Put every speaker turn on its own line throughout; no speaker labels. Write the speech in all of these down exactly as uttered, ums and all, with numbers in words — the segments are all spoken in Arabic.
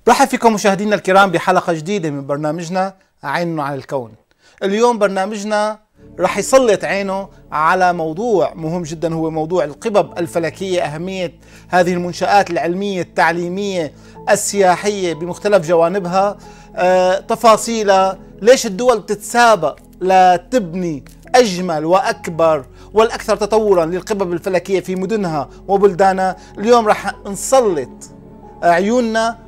رحب فيكم مشاهدينا الكرام بحلقة جديدة من برنامجنا عين على الكون. اليوم برنامجنا رح يسلط عينه على موضوع مهم جدا، هو موضوع القبب الفلكية، أهمية هذه المنشآت العلمية التعليمية السياحية بمختلف جوانبها، آه، تفاصيلها، ليش الدول بتتسابق لتبني أجمل وأكبر والأكثر تطورا للقبب الفلكية في مدنها وبلدانها. اليوم رح نسلط عيوننا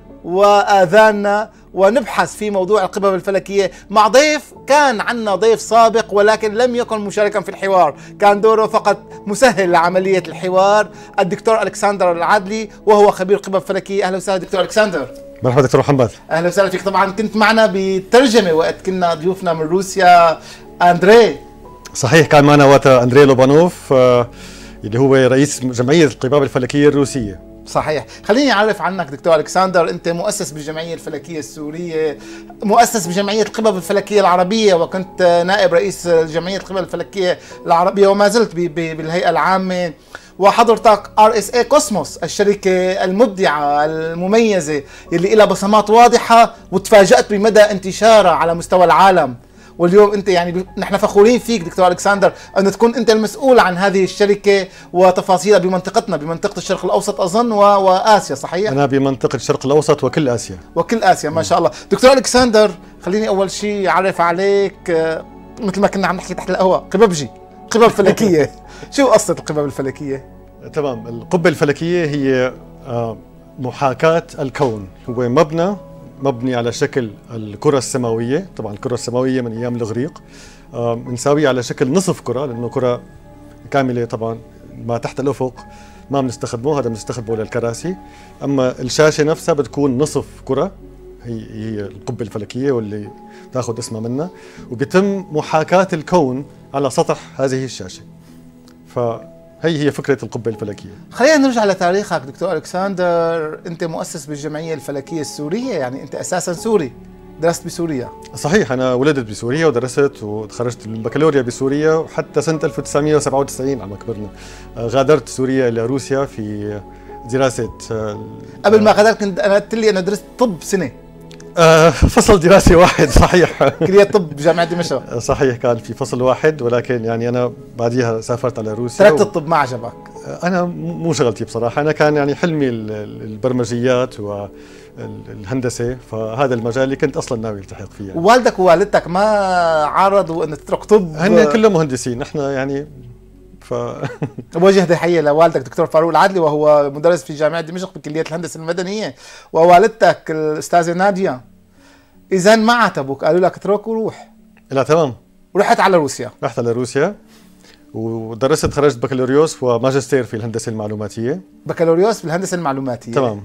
وآذاننا ونبحث في موضوع القبب الفلكية مع ضيف كان عنا ضيف سابق ولكن لم يكن مشاركا في الحوار، كان دوره فقط مسهل لعملية الحوار، الدكتور ألكسندر العدلي وهو خبير قبب فلكية. أهلا وسهلا دكتور ألكسندر.
مرحبا دكتور محمد.
أهلا وسهلا فيك. طبعا كنت معنا بالترجمة وقت كنا ضيوفنا من روسيا أندري.
صحيح، كان معنا وقتها أندري لوبانوف اللي هو رئيس جمعية القباب الفلكية الروسية.
صحيح. خليني أعرف عنك دكتور ألكسندر، أنت مؤسس بالجمعية الفلكية السورية، مؤسس بجمعية القبب الفلكية العربية، وكنت نائب رئيس جمعية القبب الفلكية العربية وما زلت بالهيئة العامة، وحضرتك آر إس إيه كوسموس، الشركة المبدعة المميزة اللي لها بصمات واضحة وتفاجأت بمدى انتشارها على مستوى العالم. واليوم انت يعني نحن فخورين فيك دكتور ألكسندر ان تكون انت المسؤول عن هذه الشركه وتفاصيلها بمنطقتنا، بمنطقه الشرق الاوسط اظن و... واسيا. صحيح؟
انا بمنطقه الشرق الاوسط وكل اسيا.
وكل اسيا ما شاء الله. دكتور ألكسندر، خليني اول شيء اعرف عليك، مثل ما كنا عم نحكي تحت القهوه، قببجي، قبب فلكيه. شو قصه القبب الفلكيه؟
تمام، القبه الفلكيه هي محاكاه الكون، هو مبنى مبني على شكل الكرة السماوية. طبعا الكرة السماوية من أيام الإغريق، بنساويه على شكل نصف كرة لأنه كرة كاملة. طبعا ما تحت الأفق ما بنستخدمه، هذا بنستخدمه للكراسي. أما الشاشة نفسها بتكون نصف كرة، هي هي القبة الفلكية واللي تاخذ اسمها منها، وبيتم محاكاة الكون على سطح هذه الشاشة. ف هي هي فكرة القبة الفلكية.
خلينا نرجع لتاريخك دكتور ألكسندر، أنت مؤسس بالجمعية الفلكية السورية، يعني أنت أساسا سوري، درست بسوريا.
صحيح، أنا ولدت بسوريا ودرست وتخرجت البكالوريا بسوريا، وحتى سنة ألف وتسعمئة وسبعة وتسعين على ما كبرنا غادرت سوريا إلى روسيا في دراسة.
قبل ما غادرت كنت أنا قلت لي أنا درست طب سنة.
آه فصل دراسي واحد. صحيح.
كلية طب بجامعة دمشق.
صحيح، كان في فصل واحد، ولكن يعني أنا بعديها سافرت على روسيا.
تركت و... الطب ما عجبك؟
أنا مو شغلتي بصراحة، أنا كان يعني حلمي البرمجيات والهندسة، فهذا المجال اللي كنت أصلا ناوي التحق فيه. يعني.
ووالدك ووالدتك ما عارضوا أن تترك طب؟
هن كلهم مهندسين، نحن يعني ف
وجه تحية لوالدك دكتور فاروق العدلي وهو مدرس في جامعة دمشق بكلية الهندسة المدنية، ووالدتك الأستاذة نادية. إذا ما عاتبوك، قالوا لك اترك وروح؟
لا تمام،
ورحت على روسيا.
رحت على روسيا ودرست، خرجت بكالوريوس وماجستير في الهندسة المعلوماتية.
بكالوريوس بالهندسة المعلوماتية، تمام.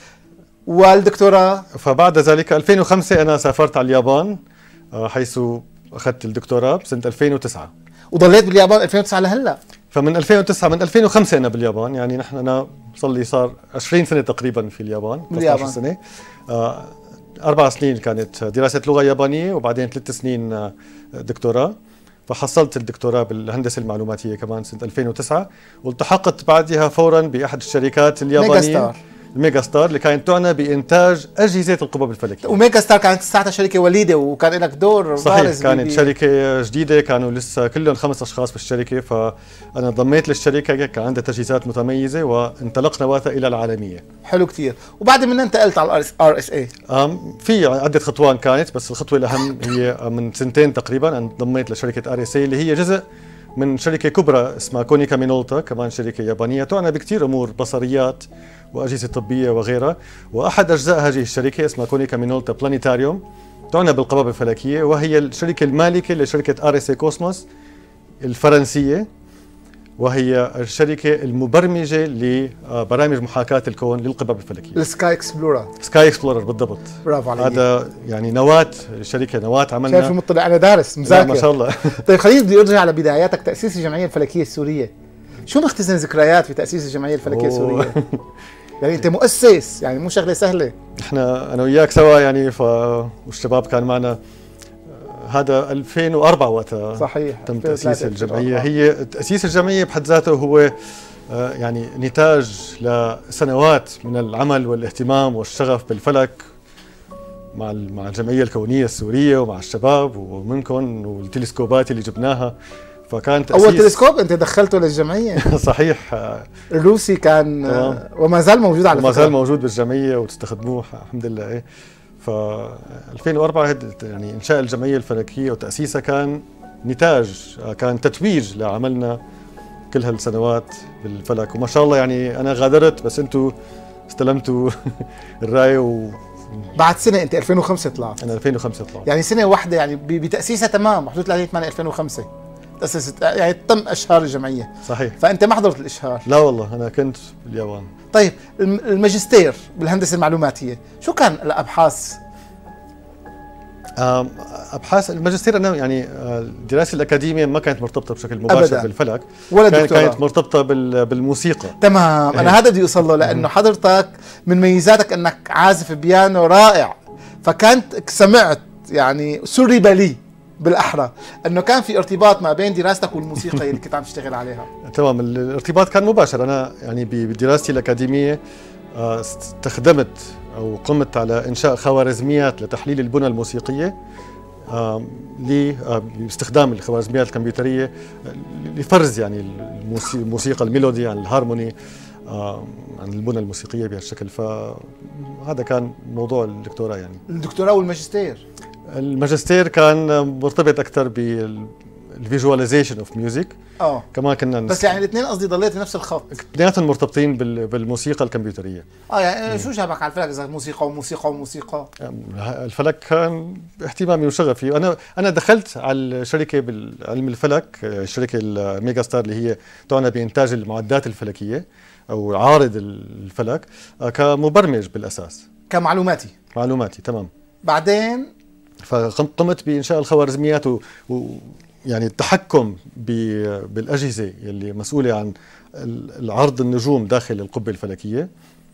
والدكتوراه؟ فبعد
ذلك ألفين وخمسة أنا سافرت على اليابان، حيث أخذت الدكتوراه بسنة ألفين وتسعة.
وضليت باليابان ألفين وتسعة لهلا؟
فمن ألفين وتسعة، من ألفين وخمسة أنا باليابان، يعني نحن أنا صار لي صار عشرين سنة تقريبا في اليابان.
باليابان
سنة. آه أربع سنين كانت دراسة لغة يابانية، وبعدين ثلاث سنين دكتوراه. فحصلت الدكتوراه بالهندسة المعلوماتية كمان سنة ألفين وتسعة، والتحقت بعدها فورا بأحد الشركات اليابانية، ميجا ستار. الميجا ستار اللي كانت تعنى بإنتاج أجهزة القبب الفلكية.
وميجا ستار كانت ساعتها شركة وليدة وكان لك دور.
صحيح، كانت بي... شركة جديدة، كانوا لسه كلهم خمس أشخاص بالشركة، فأنا انضميت للشركة، كان عندها تجهيزات متميزة وانطلقنا وقتها إلى العالمية.
حلو كتير. وبعد من انتقلت على آر إس إيه؟
في عدة خطوات كانت، بس الخطوة الأهم هي من سنتين تقريبا انضميت لشركة آر إس إيه اللي هي جزء من شركة كبرى اسمها كونيكا مينولتا، كمان شركة يابانية تعنى بكثير أمور بصريات وأجهزة طبية وغيرها. وأحد أجزاء هذه الشركة اسمها كونيكا مينولتا بلانيتاريوم تعنى بالقبب الفلكية، وهي الشركة المالكة لشركة آر إس إيه كوسموس الفرنسية، وهي الشركة المبرمجة لبرامج محاكاة الكون للقبب الفلكية.
السكاي اكسبلورر.
سكاي اكسبلورر بالضبط.
برافو عليك.
هذا يعني نواة الشركة، نواة عملنا.
شايف مطلع، أنا دارس مذاكر.
ما شاء الله.
طيب خلينا بدي أرجع على بداياتك، تأسيس الجمعية الفلكية السورية. شو مختزن ذكريات في تأسيس الجمعية الفلكية السورية؟ يعني أنت مؤسس، يعني مو شغلة سهلة.
إحنا أنا وياك سوا يعني، ف والشباب كان معنا. هذا ألفين وأربعة وقتها
صحيح
تم تأسيس الجمعية. هي تأسيس الجمعية بحد ذاته هو يعني نتاج لسنوات من العمل والاهتمام والشغف بالفلك مع مع الجمعيه الكونيه السوريه ومع الشباب ومنكم والتلسكوبات اللي جبناها، فكانت
اول تلسكوب انت دخلته للجمعيه.
صحيح.
الروسي كان
تمام.
وما زال موجود على
وما
فكره،
زال موجود بالجمعيه وتستخدموه الحمد لله. ايه ف ألفين وأربعة يعني انشاء الجمعيه الفلكيه وتاسيسها كان نتاج، كان تتويج لعملنا كل هالسنوات بالفلك، وما شاء الله يعني انا غادرت بس انتم استلمتوا الرايه. و
بعد سنه انت ألفين وخمسة طلعت.
انا ألفين وخمسة طلعت،
يعني سنه واحده يعني بتاسيسها تمام، حدود ثلاثين ثمانية ألفين وخمسة تاسست، يعني تم اشهار الجمعيه.
صحيح.
فانت ما حضرت الاشهار؟
لا والله انا كنت باليابان.
طيب الماجستير بالهندسه المعلوماتيه شو كان الابحاث؟
ابحاث الماجستير انا يعني الدراسه الاكاديميه ما كانت مرتبطه بشكل مباشر أبداً بالفلك،
ولا
كانت,
دكتوراه.
كانت مرتبطه بالموسيقى.
تمام. انا
إيه.
هذا بدي اوصل له، لانه حضرتك من ميزاتك انك عازف بيانو رائع، فكانت سمعت يعني سرب لي بالاحرى انه كان في ارتباط ما بين دراستك والموسيقى اللي كنت عم تشتغل عليها.
تمام، الارتباط كان مباشر. انا يعني بدراستي الاكاديميه استخدمت او قمت على انشاء خوارزميات لتحليل البنى الموسيقيه لاستخدام الخوارزميات الكمبيوتريه لفرز يعني الموسيقى الميلودي عن الهارموني عن البنى الموسيقيه بهالشكل. فهذا كان موضوع الدكتوراه. يعني
الدكتوراه والماجستير؟
الماجستير كان مرتبط اكثر بالفيجواليزيشن اوف ميوزك.
اه
كمان كنا
بس يعني الاثنين قصدي ضليت بنفس الخط،
اثنيناتهم مرتبطين بالموسيقى الكمبيوتريه.
اه يعني مم. شو جابك على الفلك اذا موسيقى وموسيقى وموسيقى؟
الفلك كان اهتمامي وشغفي. انا انا دخلت على الشركه بالعلم الفلك، الشركه الميجا ستار اللي هي تعنى بانتاج المعدات الفلكيه او عارض الفلك، كمبرمج بالاساس،
كمعلوماتي
معلوماتي. تمام.
بعدين
فقمت بانشاء الخوارزميات و, و يعني التحكم بالاجهزه اللي مسؤوله عن العرض النجوم داخل القبه الفلكيه.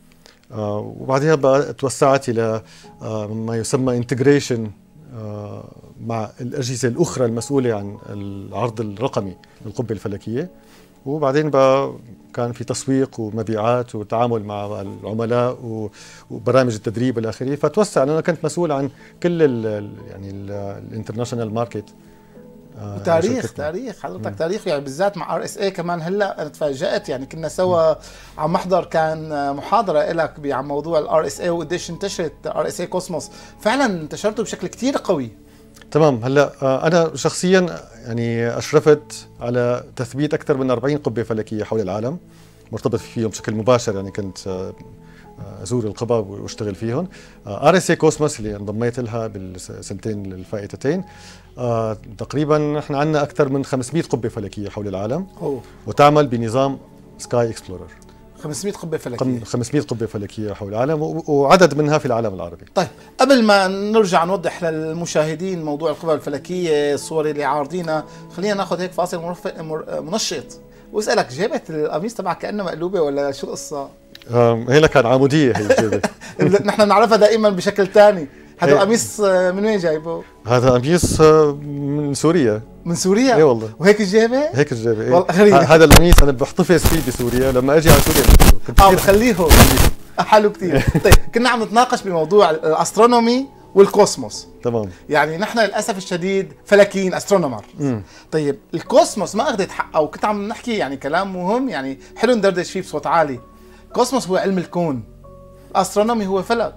آه وبعدها بقى توسعت الى آه ما يسمى انتجريشن آه مع الاجهزه الاخرى المسؤوله عن العرض الرقمي للقبه الفلكيه. وبعدين بقى كان في تسويق ومبيعات وتعامل مع العملاء وبرامج التدريب والى اخره. فتوسع. انا كنت مسؤول عن كل ال يعني الانترناشونال ماركت.
آه وتاريخ تاريخ حضرتك مم. تاريخ يعني بالذات مع ار اس اي كمان. هلا انا تفاجأت يعني كنا سوا عم محضر كان محاضره لك عن موضوع الار اس اي وقديش انتشرت ار اس اي كوسموس. فعلا انتشرته بشكل كثير قوي.
تمام. هلا انا شخصيا يعني اشرفت على تثبيت اكثر من أربعين قبه فلكيه حول العالم، مرتبط فيهم بشكل مباشر. يعني كنت ازور القباب واشتغل فيهم. ار اس اي كوسموس اللي انضميت لها بالسنتين الفائتتين، آه تقريبا احنا عندنا اكثر من خمسمئة قبه فلكيه حول العالم.
أوه.
وتعمل بنظام سكاي اكسبلورر.
خمسمئة قبه فلكيه
خمسمئة قبه فلكيه حول العالم، وعدد منها في العالم العربي.
طيب قبل ما نرجع نوضح للمشاهدين موضوع القبه الفلكيه الصور اللي عارضينها، خلينا ناخذ هيك فاصل منشط واسالك، جابت القميص تبعك كانه مقلوبه ولا شو القصه؟
هي كان عموديه هي الجيبه.
نحن بنعرفها دائما بشكل ثاني. هذا القميص من وين جايبه؟
هذا قميص من سوريا.
من سوريا؟
اي والله.
وهيك الجيبه؟
هيك الجيبه.
والله غريب.
هذا القميص انا بحتفظ فيه بسوريا، لما اجي على سوريا كنت
اه بخليه حلو كثير. طيب كنا عم نتناقش بموضوع الاسترونومي والكوسموس.
تمام.
يعني نحن للاسف الشديد فلكيين استرونومر. طيب الكوسموس ما اخذت حقها، وكنت عم نحكي يعني كلام مهم يعني حلو ندردش فيه بصوت عالي. الكوسموس هو علم الكون، الاسترونومي هو فلك.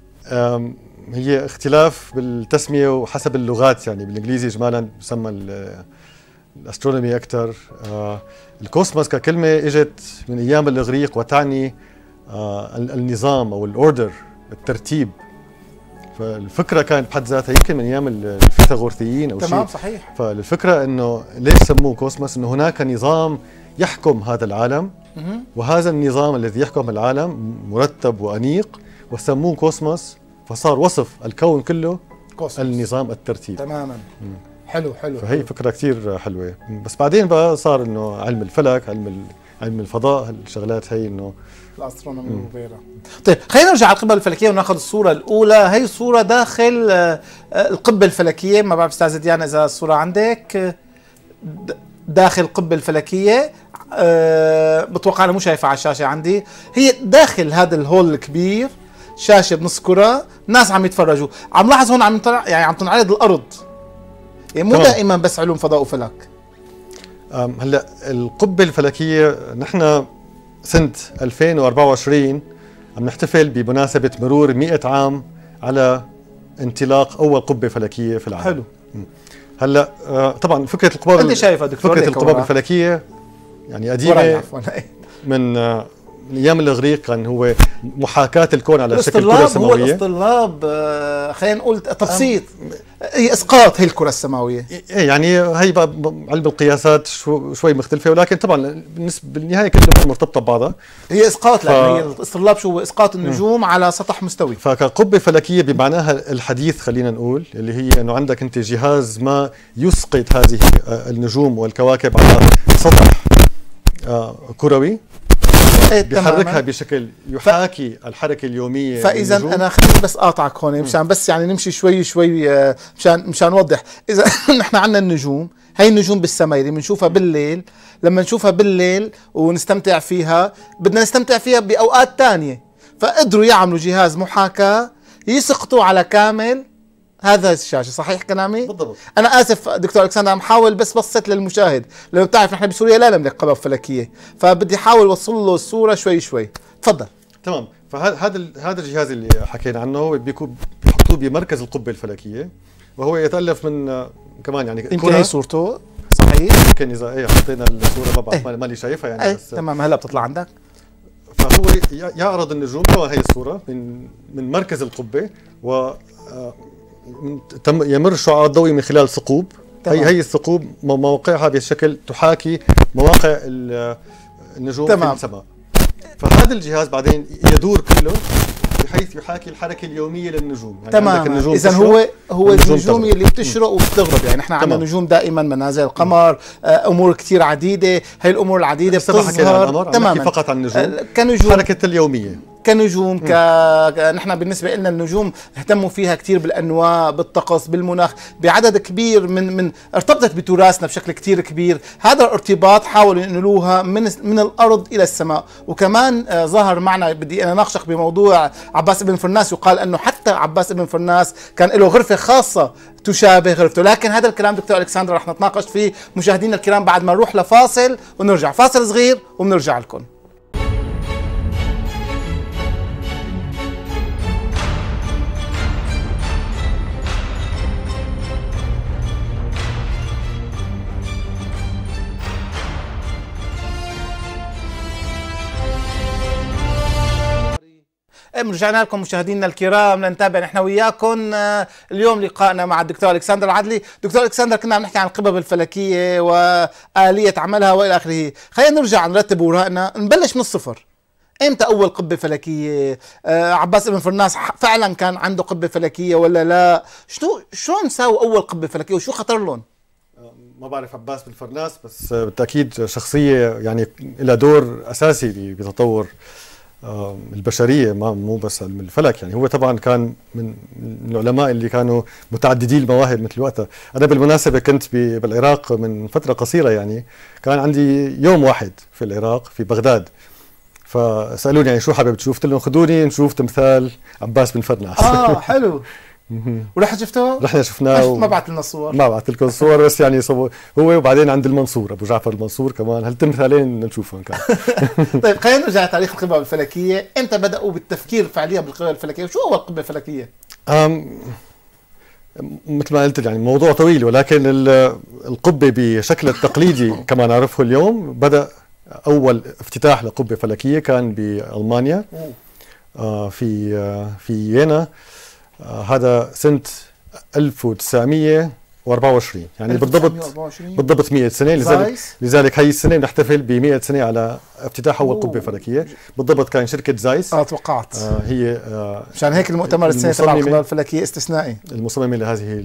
هي اختلاف بالتسميه وحسب اللغات. يعني بالانجليزي اجمالا بسمى الاسترونومي اكثر. آه الكوسموس ككلمه اجت من ايام الاغريق وتعني آه النظام او الاوردر، الترتيب. فالفكره كانت بحد ذاتها يمكن من ايام الفيثاغورثيين او شيء.
تمام صحيح.
فالفكره انه ليش سموه كوسموس؟ انه هناك نظام يحكم هذا العالم، وهذا النظام الذي يحكم العالم مرتب وانيق، وسموه كوسموس. فصار وصف الكون كله كوسموس. النظام الترتيب.
تماما. مم. حلو حلو.
فهي فكره كثير حلوه. بس بعدين بقى صار انه علم الفلك، علم علم الفضاء، هالشغلات هي انه
الاسترونومي وغيرها. طيب خلينا نرجع على القبه الفلكيه وناخذ الصوره الاولى. هي الصوره داخل القبه الفلكيه. ما بعرف استاذ ديانا اذا الصوره عندك داخل القبه الفلكيه. أه بتوقع انا مو شايفها على الشاشه عندي. هي داخل هذا الهول الكبير شاشه بنص كره، ناس عم يتفرجوا، عم لاحظ هون عم ينطلع يعني عم تنعرض الارض، يعني مو
تمام.
دائما بس علوم فضاء وفلك.
أم، هلا القبة الفلكية نحن سنة ألفين وأربعة وعشرين عم نحتفل بمناسبة مرور مئة عام على انطلاق أول قبة فلكية في العالم.
حلو.
هلا آه، طبعا فكرة القباب
انت شايفها دكتور؟
فكرة
ليك
القباب
ورا.
الفلكية يعني
وراي
قديمة
عفوا.
من آه، من أيام الإغريق، كان هو محاكاة الكون على شكل كرة
الاصطلاب هو
سماوية.
الاصطلاب، آه، خلينا نقول تبسيط، هي اسقاط هي الكره السماويه.
إيه يعني هي بقى علم القياسات شو شوي مختلفة، ولكن طبعا بالنسبة بالنهاية كل الأمور مرتبطة ببعضها.
هي اسقاط، لكن
ف...
هي الاصطلاب شو هو؟ اسقاط النجوم م. على سطح مستوي.
فكقبة فلكية بمعناها الحديث خلينا نقول، اللي هي انه عندك انت جهاز ما يسقط هذه النجوم والكواكب على سطح كروي، بيحركها بشكل يحاكي ف... الحركه اليوميه.
فاذا انا خليني بس اقاطعك هون مشان بس يعني نمشي شوي شوي مشان مشان نوضح. اذا نحن عندنا النجوم، هي النجوم بالسماء اللي بنشوفها بالليل، لما نشوفها بالليل ونستمتع فيها بدنا نستمتع فيها باوقات ثانيه، فقدروا يعملوا جهاز محاكاه يسقطوا على كامل هذا الشاشه. صحيح كلامي؟
بالضبط.
انا اسف دكتور الكسندر، عم حاول بس بسط للمشاهد، لانه بتعرف نحن بسوريا لا نملك قبب فلكيه، فبدي احاول اوصل له الصوره شوي شوي. تفضل.
تمام. فهذا هذا الجهاز اللي حكينا عنه هو بيكون بحطوه بمركز القبه الفلكيه، وهو يتالف من كمان يعني
يمكن هي صورته صحيح؟
يمكن اذا ايه حطينا الصوره ما بعرف ايه. مالي شايفها يعني.
ايه
بس
تمام هلا بتطلع عندك.
فهو يعرض النجوم طبعا هي الصوره من من مركز القبه، و يمر الشعاع الضوئي من خلال ثقوب. هي هي الثقوب مواقعها بشكل تحاكي مواقع النجوم تمام. في السماء. فهذا الجهاز بعدين يدور كله بحيث يحاكي الحركه اليوميه للنجوم. يعني
تمام. اذا هو هو النجوم اللي بتشرق وبتغرب، يعني نحن عندنا نجوم دائما، منازل القمر، امور كثير عديده، هي الامور العديده بتظهر تماما
فقط عن النجوم
كنجوم
حركه اليوميه
كنجوم. ك... نحن بالنسبه لنا النجوم اهتموا فيها كثير بالانواع، بالطقس، بالمناخ، بعدد كبير من من ارتبطت بتراثنا بشكل كثير كبير. هذا الارتباط حاولوا ينقلوها من من الارض الى السماء. وكمان آه ظهر معنا، بدي انا ناقشك بموضوع عباس ابن فرناس، وقال انه حتى عباس ابن فرناس كان له غرفه خاصه تشابه غرفته. لكن هذا الكلام دكتور الكسندر رح نتناقش فيه مشاهدينا الكرام بعد ما نروح لفاصل ونرجع. فاصل صغير وبنرجع لكم. رجعنا لكم مشاهدينا الكرام لنتابع نحن وياكم اليوم لقائنا مع الدكتور الكسندر العدلي. دكتور الكسندر، كنا عم نحكي عن القبب الفلكيه واليه عملها والى اخره. خلينا نرجع نرتب اوراقنا، نبلش من الصفر. امتى اول قبه فلكيه؟ آه عباس ابن فرناس فعلا كان عنده قبه فلكيه ولا لا؟ شنو شلون ساووا اول قبه فلكيه وشو خطر لهم؟
ما بعرف عباس بن فرناس، بس بالتاكيد شخصيه يعني لها دور اساسي بتطور البشريه، ما مو بس علم الفلك. يعني هو طبعا كان من العلماء اللي كانوا متعددي المواهب مثل وقتها. انا بالمناسبه كنت بالعراق من فتره قصيره، يعني كان عندي يوم واحد في العراق في بغداد، فسالوني يعني شو حابب تشوف؟ قلت لهم خذوني نشوف تمثال عباس بن فرناس.
اه حلو. ورحت شفته؟
رحنا شفناه و...
ما بعت لنا الصور.
ما بعت لكم الصور، بس يعني صو... هو وبعدين عند المنصور ابو جعفر المنصور كمان، هالتمثالين نشوفهم كان.
طيب خلينا نرجع لتاريخ القبب الفلكيه. امتى بداوا بالتفكير فعليا بالقبب الفلكيه؟ وشو اول قبه فلكيه؟
أم... مثل ما قلت يعني موضوع طويل، ولكن القبه بشكلها التقليدي كما نعرفه اليوم بدا اول افتتاح لقبه فلكيه كان بالمانيا آه في آه في فيينا. آه هذا سنة ألف وتسعمئة وأربعة وعشرين، يعني بالضبط بالضبط مئة سنة. لذلك لذلك هي السنة بنحتفل ب مئة سنة على افتتاح أول قبة فلكية. بالضبط كان شركة زايس.
اه توقعت.
آه هي آه
مشان هيك المؤتمر السنة تبع القبة الفلكية استثنائي.
المصممة لهذه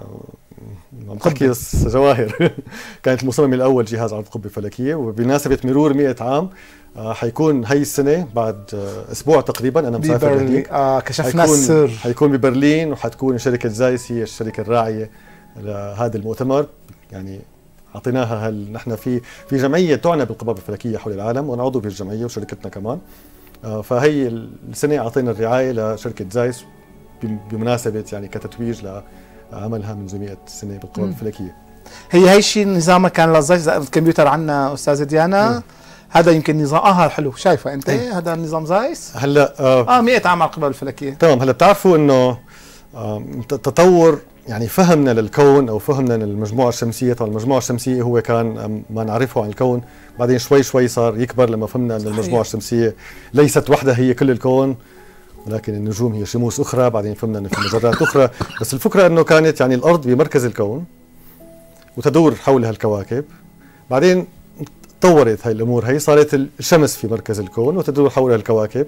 عم تحكي جواهر. كانت المصممة الأول جهاز على القبة الفلكية، وبمناسبة مرور مئة عام آه حيكون هاي السنة بعد آه أسبوع تقريبا. أنا مسافر هناك.
آه كشفنا السر.
حيكون ببرلين، وحتكون شركة زايس هي الشركة الراعية لهذا المؤتمر. يعني أعطيناها هل نحن في في جمعية تعنى بالقباب الفلكية حول العالم، وأنا عضو في الجمعية وشركتنا كمان. آه فهي السنه اعطينا الرعايه لشركه زايس بمناسبه يعني كتتويج لعملها منذ مئة سنه بالقوى الفلكيه.
هي هي شيء نظامها كان للزايس الكمبيوتر عندنا استاذه ديانا. مم. هذا يمكن نظام اه حلو شايفه انت ايه؟ هذا نظام زايس
هلا اه,
آه مئة عام على القباب الفلكيه.
تمام. هلا بتعرفوا انه آه تطور يعني فهمنا للكون او فهمنا للمجموعه الشمسيه. طبعا المجموعه الشمسيه هو كان ما نعرفه عن الكون، بعدين شوي شوي صار يكبر لما فهمنا ان المجموعه الشمسيه ليست وحدها هي كل الكون، ولكن النجوم هي شموس اخرى. بعدين فهمنا ان في مجرات اخرى، بس الفكره انه كانت يعني الارض بمركز الكون وتدور حولها الكواكب. بعدين تطورت هاي الامور، هي صارت الشمس في مركز الكون وتدور حولها الكواكب.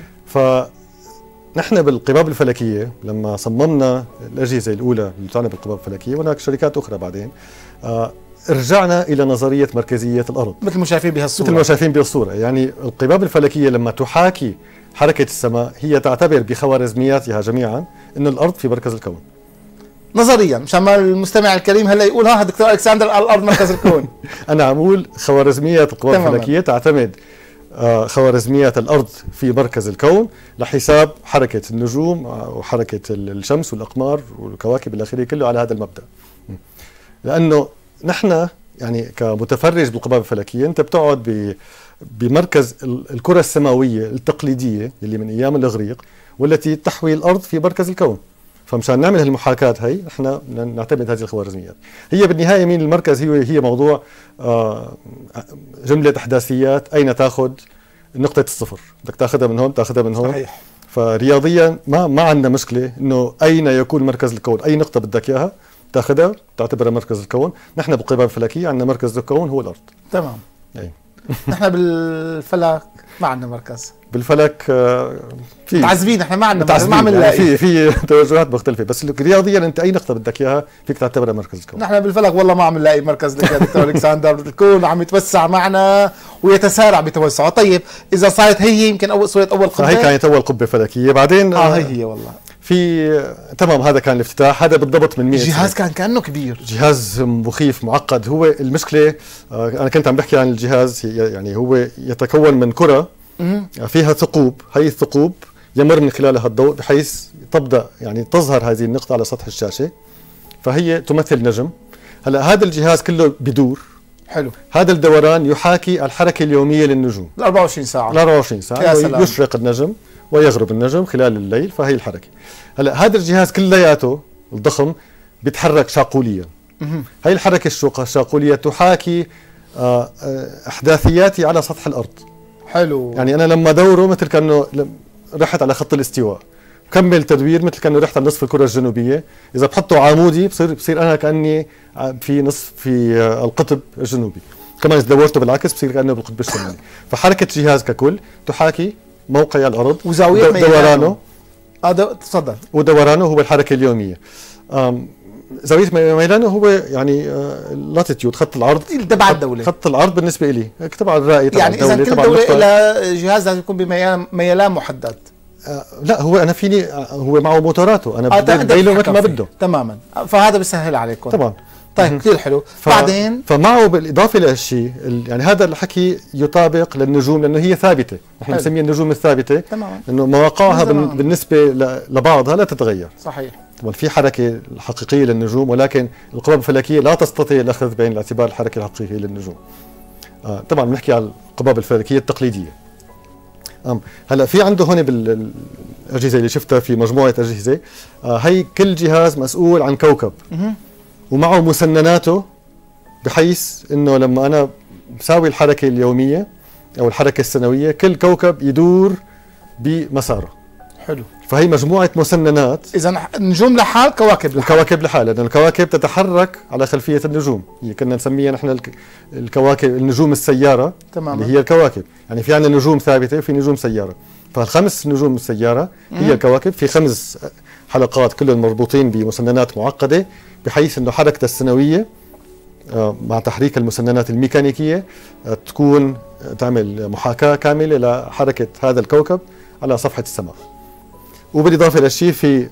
فنحن بالقباب الفلكيه لما صممنا الاجهزه الاولى اللي تعنى بالقباب الفلكيه، وهناك شركات اخرى بعدين، آه رجعنا الى نظريه مركزيه الارض
مثل ما شايفين بهالصوره.
مثل ما شايفين بهالصوره، يعني القباب الفلكيه لما تحاكي حركه السماء هي تعتبر بخوارزمياتها جميعا انه الارض في مركز الكون.
نظريا مشان ما المستمع الكريم هلا يقول ها دكتور الكسندر الارض مركز الكون.
انا عم اقول خوارزميات القوى الفلكيه تعتمد آه خوارزميات الارض في مركز الكون لحساب حركه النجوم وحركه الشمس والاقمار والكواكب الى اخره، كله على هذا المبدا. لانه نحن يعني كمتفرج بالقباب الفلكيه انت بتقعد ب بمركز الكره السماويه التقليديه اللي من ايام الاغريق والتي تحوي الارض في مركز الكون. فمشان نعمل هالمحاكاة هي احنا نعتمد هذه الخوارزميات. هي بالنهاية مين المركز؟ هي هي موضوع آه جملة احداثيات، اين تاخذ نقطة الصفر؟ بدك تاخذها من هون تاخذها من هون.
صحيح.
فرياضيا ما ما عندنا مشكلة انه اين يكون مركز الكون، اي نقطة بدك اياها تاخذها تعتبرها مركز الكون. نحن بالقباب الفلكية عندنا مركز الكون هو الارض.
تمام.
اي.
نحن بالفلك ما عندنا مركز.
بالفلك في
متعذبين، احنا ما عندنا
مركز، ما عم نلاقي. في في توجهات مختلفه، بس رياضيا انت اي نقطه بدك اياها فيك تعتبرها مركز الكون.
نحن بالفلك والله ما عم نلاقي مركز لك يا دكتور الكسندر. الكون عم يتوسع معنا ويتسارع بتوسعه. طيب اذا صارت هي يمكن اول صورة اول قبه،
هي كانت اول قبه فلكيه. بعدين
اه هي هي والله
في تمام هذا كان الافتتاح. هذا بالضبط من مئة
الجهاز كان كانه كبير،
جهاز مخيف معقد. هو المشكله آه انا كنت عم بحكي عن الجهاز، يعني هو يتكون من كره فيها ثقوب. هي الثقوب يمر من خلالها الضوء بحيث تبدأ يعني تظهر هذه النقطة على سطح الشاشة، فهي تمثل نجم. هلا هذا الجهاز كله بدور.
حلو.
هذا الدوران يحاكي الحركة اليومية للنجوم
ال أربعة وعشرين ساعة.
ال أربعة وعشرين ساعة يشرق النجم ويغرب النجم خلال الليل، فهي الحركة. هلا هذا الجهاز كلياته الضخم بيتحرك شاقوليا. هي الحركة الشاقولية تحاكي أحداثياتي على سطح الأرض.
حلو.
يعني انا لما دوره مثل كانه رحت على خط الاستواء، كمل تدوير مثل كانه رحت على نصف الكره الجنوبيه. اذا بحطه عمودي بصير بصير انا كاني في نصف في القطب الجنوبي. كمان اذا دورته بالعكس بصير كانه بالقطب الشمالي. فحركه الجهاز ككل تحاكي موقع الارض
وزاويه
دورانه.
اه تفضل.
ودورانه هو الحركه اليوميه. زاويه ميلانه هو يعني لاتيتيود خط العرض
تبع الدوله.
خط العرض بالنسبه لي تبع الرأي تبع
يعني
الدوله.
يعني اذا كل دوله لها جهاز لازم يكون بميلان محدد.
آه لا هو انا فيني هو معه موتوراته انا
آه
بدي له مثل ما بده
تماما. فهذا بيسهل عليكم
طبعا.
طيب كثير حلو.
ف...
بعدين
فمعه بالاضافه لهالشيء يعني هذا الحكي يطابق للنجوم لانه هي ثابته. نحن بنسميها النجوم الثابته
تماما،
انه مواقعها بن... بالنسبه ل... لبعضها لا تتغير.
صحيح.
طبعا في حركه حقيقيه للنجوم، ولكن القباب الفلكيه لا تستطيع الاخذ بعين الاعتبار الحركه الحقيقيه للنجوم. آه طبعا بنحكي على القباب الفلكيه التقليديه. أم هلا في عنده هون بالاجهزه اللي شفتها في مجموعه اجهزه، آه هي كل جهاز مسؤول عن كوكب ومعه مسنناته، بحيث انه لما انا بساوي الحركه اليوميه او الحركه السنويه كل كوكب يدور بمساره.
حلو.
فهي مجموعه مسننات.
اذا النجوم لحال، كواكب لحال.
الكواكب لحال، لأن الكواكب تتحرك على خلفيه النجوم. هي كنا نسميها نحن الكواكب النجوم السياره.
تماما.
اللي هي الكواكب، يعني في عندنا نجوم ثابته وفي نجوم سياره. فالخمس نجوم السياره هي الكواكب في خمس حلقات كلهم مربوطين بمسننات معقده، بحيث انه حركته السنويه مع تحريك المسننات الميكانيكيه تكون تعمل محاكاه كامله لحركه هذا الكوكب على صفحه السماء. وبالاضافه للشيء في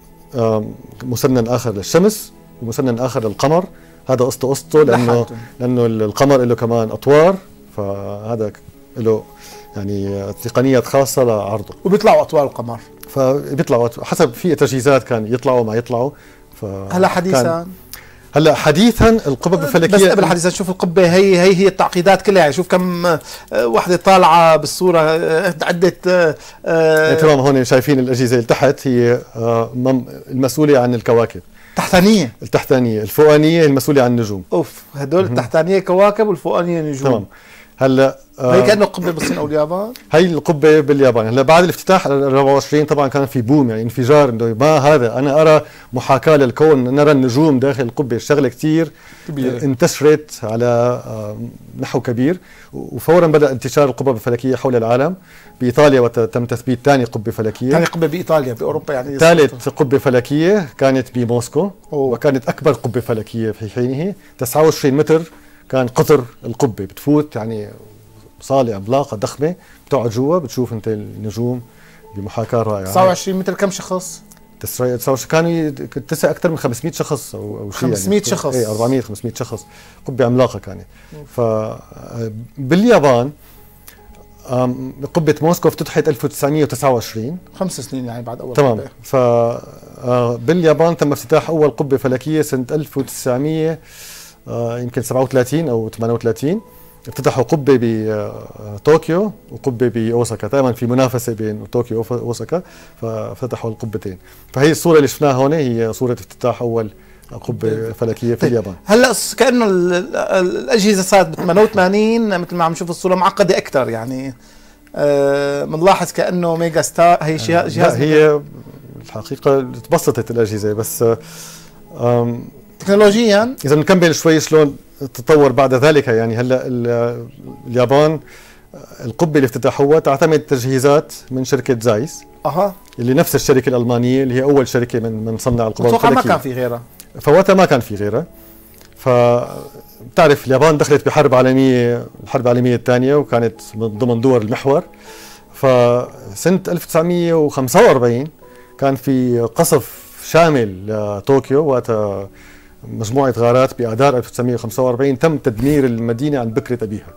مسنن اخر للشمس ومسنن اخر للقمر. هذا قصته قصته لانه لانه القمر له كمان اطوار، فهذا له يعني تقنيات خاصه لعرضه.
وبيطلعوا اطوال القمر.
فبيطلعوا حسب في تجهيزات كان يطلعوا ما يطلعوا. ف
هلا حديثا
هلا حديثا القبب الفلكيه،
بس قبل حديثا شوف القبه هي هي هي التعقيدات كلها، يعني شوف كم وحده طالعه بالصوره عده.
آه تمام، هون شايفين الاجهزه اللي تحت هي آه المسؤوله عن الكواكب.
تحتانيه
التحتانيه، الفوقانيه المسؤوله عن النجوم.
اوف، هدول التحتانيه كواكب والفوقانيه نجوم.
تمام. هلا
آه هي كانه قبه بالصين او اليابان.
هي القبه باليابان. هلا بعد الافتتاح أربعة وعشرين طبعا كان في بوم، يعني انفجار، انه ما هذا انا ارى محاكاه للكون، نرى النجوم داخل القبه. الشغله كثير كبيرة، انتشرت على نحو كبير، وفورا بدا انتشار القبب الفلكيه حول العالم. بايطاليا وتم تثبيت ثاني قبه فلكيه،
ثاني قبه بايطاليا، باوروبا يعني.
ثالث قبه فلكيه كانت بموسكو،
أوه.
وكانت اكبر قبه فلكيه في حينه، تسعة وعشرين متر كان قطر القبه، بتفوت يعني صالة عملاقة ضخمة، بتقعد جوا بتشوف انت النجوم بمحاكاة رائعة.
تسعة وعشرين متر كم شخص؟
تسعة وعشرين كانوا تسع اكثر من خمسمئة شخص او او شيء،
خمسمئة
يعني
شخص.
اي أربعمئة خمسمئة شخص، قبة عملاقة كانت. ف باليابان قبة موسكو افتتحت ألف وتسعمئة وتسعة وعشرين،
خمس سنين يعني بعد اول
تمام.
قبة.
ف باليابان تم افتتاح اول قبة فلكية سنة ألف وتسعمئة يمكن سبعة وثلاثين او ثمانية وثلاثين. افتتحوا قبة بطوكيو وقبة بأوساكا، دائما في منافسة بين طوكيو وأوساكا، ففتحوا القبتين. فهي الصورة اللي شفناها هون هي صورة افتتاح أول قبة فلكية في اليابان.
هلا كأنه الأجهزة صارت ب ثمانية وثمانين مثل ما عم نشوف الصورة معقدة أكثر، يعني بنلاحظ آه كأنه ميجا ستار هي جهاز.
لا هي الحقيقة تبسطت الأجهزة، بس
تكنولوجيا
إذا نكمل شوي شلون تطور بعد ذلك. يعني هلا اليابان القبه اللي افتتحوها تعتمد تجهيزات من شركه زايس،
اها
اللي نفس الشركه الالمانيه اللي هي اول شركه من من صنع القبب
الفلكيه.
الفلكيه.
ما كان في غيرها،
فوقتها ما كان في غيرها. فبتعرف اليابان دخلت بحرب عالميه، الحرب العالميه الثانيه، وكانت من ضمن دول المحور. فسنه ألف وتسعمئة وخمسة وأربعين كان في قصف شامل لطوكيو، وقتها مجموعة غارات بآذار ألف وتسعمئة وخمسة وأربعين تم تدمير المدينة عن بكرة أبيها.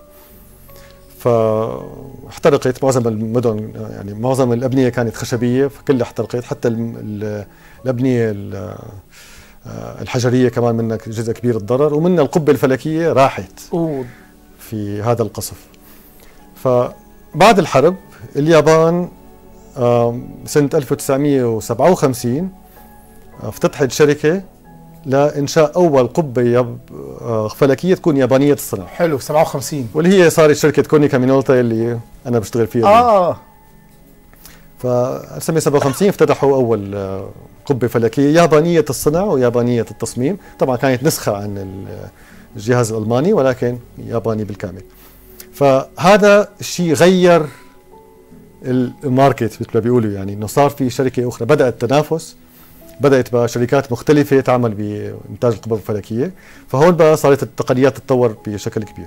فاحترقت معظم المدن، يعني معظم الأبنية كانت خشبية فكلها احترقت، حتى الأبنية الحجرية كمان منها جزء كبير الضرر، ومنها القبة الفلكية راحت
أوه.
في هذا القصف. فبعد الحرب اليابان سنة ألف وتسعمئة وسبعة وخمسين افتتحت شركة لإنشاء أول قبة فلكية تكون يابانية الصنع.
حلو. سبعة وخمسين
واللي هي صارت شركة كونيكا مينولتا اللي أنا بشتغل فيها.
آه
ف ألف وتسعمئة وسبعة وخمسين افتتحوا أول قبة فلكية يابانية الصنع ويابانية التصميم. طبعا كانت نسخة عن الجهاز الألماني ولكن ياباني بالكامل. فهذا الشيء غير الماركت مثل ما بيقولوا، يعني إنه صار في شركة أخرى، بدأ التنافس، بدأت بقى شركات مختلفة تعمل بإنتاج القبب الفلكية. فهون بقى صارت التقنيات تتطور بشكل كبير.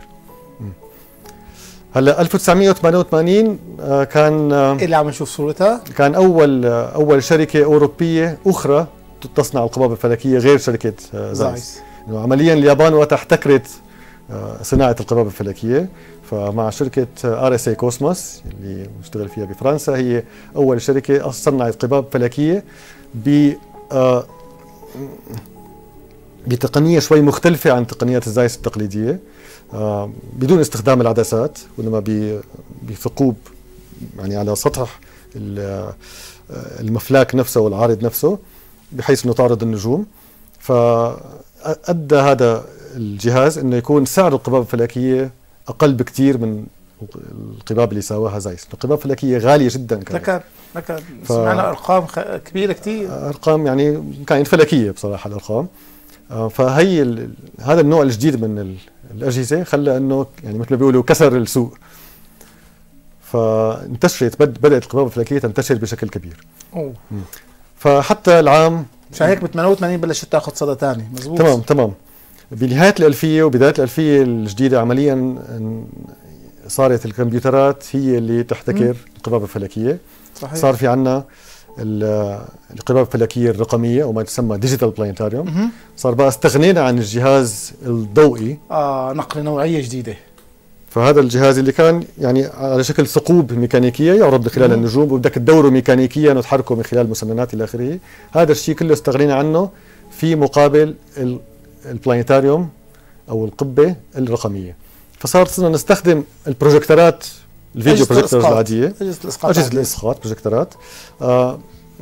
هلا ألف وتسعمئة وثمانية وثمانين كان
اللي عم نشوف صورتها
كان أول أول شركة أوروبية أخرى تصنع القبب الفلكية غير شركة زايس. عمليا اليابان وقتها احتكرت صناعة القبب الفلكية، فمع شركة ار اس اي كوسموس اللي بنشتغل فيها بفرنسا، هي أول شركة صنعت قباب فلكية ب آه بتقنية شوي مختلفة عن تقنيات الزايس التقليدية، آه بدون استخدام العدسات، وإنما بثقوب يعني على سطح المفلاك نفسه والعارض نفسه، بحيث إنه تعرض النجوم. فأدى هذا الجهاز إنه يكون سعر القباب الفلكية أقل بكثير من القباب اللي سواها زايس. القباب الفلكية غالية جدا كانت.
لكن لكن سمعنا ارقام كبيره كثير،
ارقام يعني كانت فلكيه بصراحه الارقام. فهي هذا النوع الجديد من الاجهزه خلى انه يعني مثل ما بيقولوا كسر السوق، فانتشرت بدات القباب الفلكيه تنتشر بشكل كبير.
أوه.
فحتى العام
مشان هيك ب ثمانية وثمانين بلشت تاخذ صدى ثاني. مزبوط.
تمام تمام. بنهايه الالفيه وبدايه الالفيه الجديده عمليا صارت الكمبيوترات هي اللي تحتكر القباب الفلكيه. صحيح. صار في عنا القباب الفلكيه الرقميه او ما تسمى ديجيتال بلانيتاريوم. صار بقى استغنينا عن الجهاز الضوئي.
اه نقل نوعيه جديده.
فهذا الجهاز اللي كان يعني على شكل ثقوب ميكانيكيه يعرض من خلال النجوم وبدك تدوره ميكانيكيا وتحركه من خلال مسننات الى اخره. هذا الشيء كله استغنينا عنه في مقابل البلانيتاريوم او القبه الرقميه. فصار صرنا نستخدم البروجيكتورات الفيديو بروجيكتورز العاديه،
اجهزه الاسقاط
اجهزه الاسقاط بروجيكتورات، آه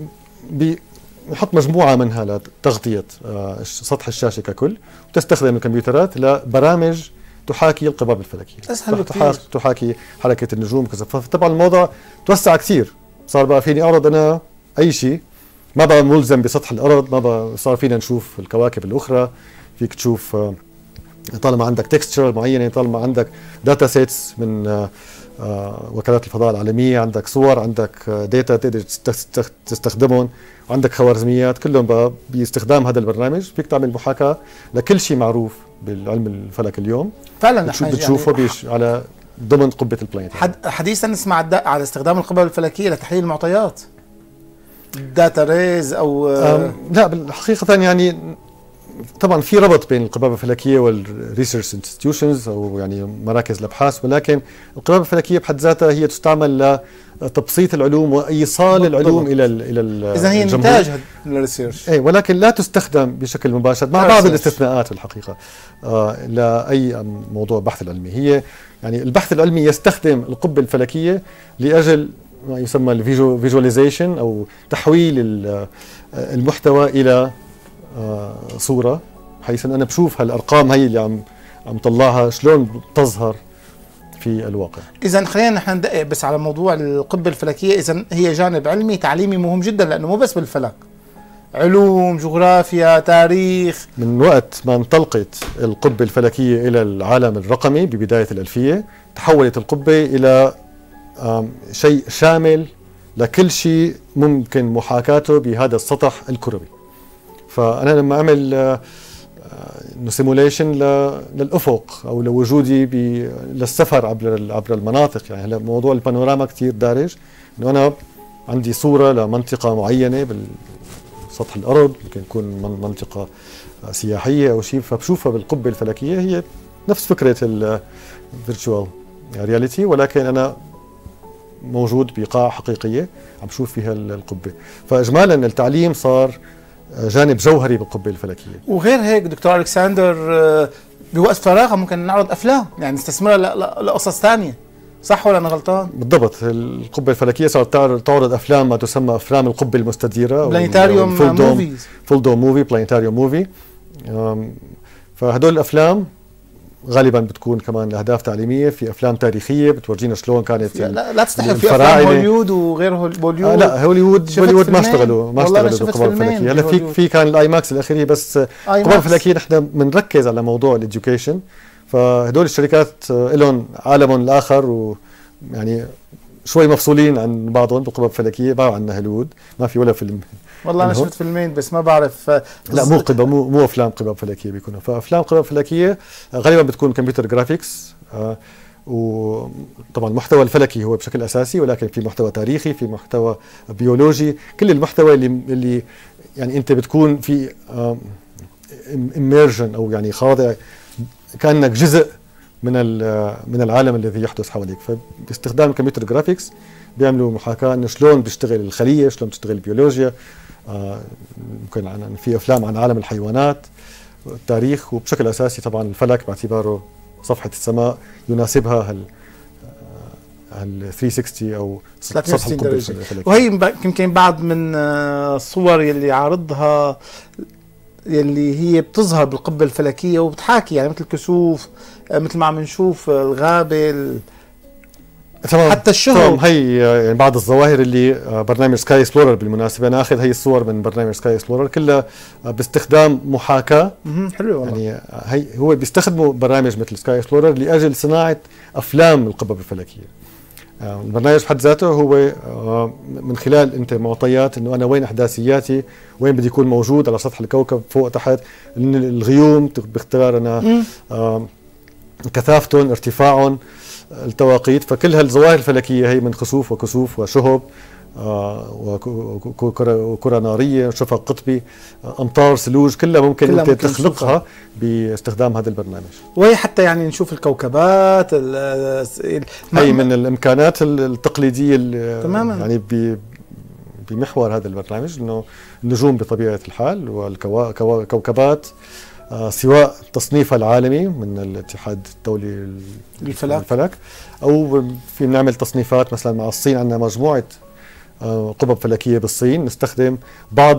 بنحط مجموعه منها لتغطيه آه سطح الشاشه ككل، وتستخدم الكمبيوترات لبرامج تحاكي القباب الفلكيه،
اسهل كثير،
تحاكي حركه النجوم كذا. فطبعا الموضوع توسع كثير، صار بقى فيني اعرض انا اي شيء، ما بقى ملزم بسطح الارض، ما بقى صار فينا نشوف الكواكب الاخرى، فيك تشوف آه طالما عندك تكستشر معينه، طالما عندك داتا سيتس من آه آه وكالات الفضاء العالميه، عندك صور، عندك آه داتا تقدر تستخدمهم، وعندك خوارزميات، كلهم بقى باستخدام هذا البرنامج فيك تعمل محاكاه لكل شيء معروف بالعلم الفلك اليوم.
فعلا
بتشوف بتشوفه يعني على ضمن قبه البلانيت.
حد حديثا نسمع على استخدام القبب الفلكيه لتحليل المعطيات، داتا ريز او
لا بالحقيقه يعني طبعا في ربط بين القبابه الفلكيه والريسيرش انستتيوشنز او يعني مراكز الابحاث، ولكن القبابه الفلكيه بحد ذاتها هي تستعمل لتبسيط العلوم وايصال العلوم الى ال الى
اذا هي نتاج للريسيرش،
اي ولكن لا تستخدم بشكل مباشر مع بعض الاستثناءات الحقيقه آه لاي موضوع بحث العلمي. هي يعني البحث العلمي يستخدم القبه الفلكيه لاجل ما يسمى الفيجواليزيشن او تحويل المحتوى الى آه صورة، حيث أنا بشوف هالأرقام هي اللي عم عم طلعها شلون تظهر في الواقع.
إذا خلينا نحن ندقق بس على موضوع القبة الفلكية. إذا هي جانب علمي تعليمي مهم جدا، لأنه مو بس بالفلك، علوم، جغرافيا، تاريخ.
من وقت ما انطلقت القبة الفلكية إلى العالم الرقمي ببداية الألفية، تحولت القبة إلى شيء شامل لكل شيء ممكن محاكاته بهذا السطح الكروي. فأنا لما أعمل انه سيموليشن للافق او لوجودي للسفر عبر عبر المناطق، يعني هلا موضوع البانوراما كثير دارج، انه انا عندي صوره لمنطقه معينه بالسطح الارض، ممكن تكون منطقه سياحيه او شيء، فبشوفها بالقبه الفلكيه. هي نفس فكره الفيرتشوال رياليتي، ولكن انا موجود بقاعه حقيقيه عم بشوف فيها القبه. فاجمالا التعليم صار جانب جوهري بالقبه الفلكيه.
وغير هيك دكتور الكسندر، بوقت فراغها ممكن نعرض افلام، يعني نستثمرها لقصص دقصص صح ولا انا غلطان؟
بالضبط. القبه الفلكيه صارت تعرض افلام ما تسمى افلام القبه المستديره،
بلانيتاريوم موفيز،
فول دوم موفي، بلانيتاريوم موفي. فهدول الافلام غالبا بتكون كمان لاهداف تعليميه، في افلام تاريخيه بتورجينا شلون كانت
لا, لا تستحي في افلام هوليوود وغير هوليوود.
آه لا هوليوود هوليوود ما اشتغلوا ما اشتغلوا بالقباب الفلكيه. هلا في في كان الاي ماكس الاخيره، بس القباب الفلكيه نحن بنركز على موضوع الاديوكيشن. فهدول الشركات لهم عالمهم الاخر، ويعني شوي مفصولين عن بعضهم بالقباب الفلكيه، ما عندنا هوليوود، ما في ولا فيلم.
والله انا شفت فيلمين بس ما بعرف.
لا مو قباب مو مو افلام قباب فلكيه بيكونوا. فافلام قباب فلكيه غالبا بتكون كمبيوتر جرافيكس، آه وطبعا المحتوى الفلكي هو بشكل اساسي، ولكن في محتوى تاريخي، في محتوى بيولوجي، كل المحتوى اللي اللي يعني انت بتكون في اميرجن او يعني خاضع كانك جزء من من العالم الذي يحدث حواليك. فباستخدام الكمبيوتر جرافيكس بيعملوا محاكاه انه شلون بيشتغل الخليه، شلون بتشتغل البيولوجيا. آه ممكن عن في افلام عن عالم الحيوانات، التاريخ، وبشكل اساسي طبعا الفلك باعتباره صفحه السماء يناسبها هال هال ثلاثمية وستين او
سطح القبه الفلكيه. وهي يمكن بعض من الصور يلي عارضها يلي هي بتظهر بالقبه الفلكيه وبتحاكي، يعني مثل كسوف، مثل ما عم نشوف الغابه، حتى الشهب.
هي يعني بعض الظواهر اللي برنامج سكاي اكسبلورر بالمناسبه، انا اخذ هي الصور من برنامج سكاي اكسبلورر كلها باستخدام محاكاه.
حلو والله.
يعني هي هو بيستخدموا برامج مثل سكاي اكسبلورر لاجل صناعه افلام القبب الفلكيه. البرنامج بحد ذاته هو من خلال انت معطيات انه انا وين احداثياتي، وين بدي يكون موجود على سطح الكوكب، فوق تحت، الغيوم باختبار انا كثافتهم، ارتفاعهم، التواقيت. فكل هالظواهر الفلكيه هي من خسوف وكسوف وشهب وكرة نارية، شفق قطبي، أمطار، ثلوج، كلها ممكن كلها أنت ممكن تخلقها باستخدام هذا البرنامج.
وهي حتى يعني نشوف الكوكبات،
هي من الإمكانات التقليدية
تماما
يعني بمحور هذا البرنامج، أنه النجوم بطبيعة الحال والكوكبات سواء تصنيفها العالمي من الاتحاد الدولي
للفلك
الفلك، أو في نعمل تصنيفات مثلا مع الصين. عندنا مجموعة قبب فلكية بالصين، نستخدم بعض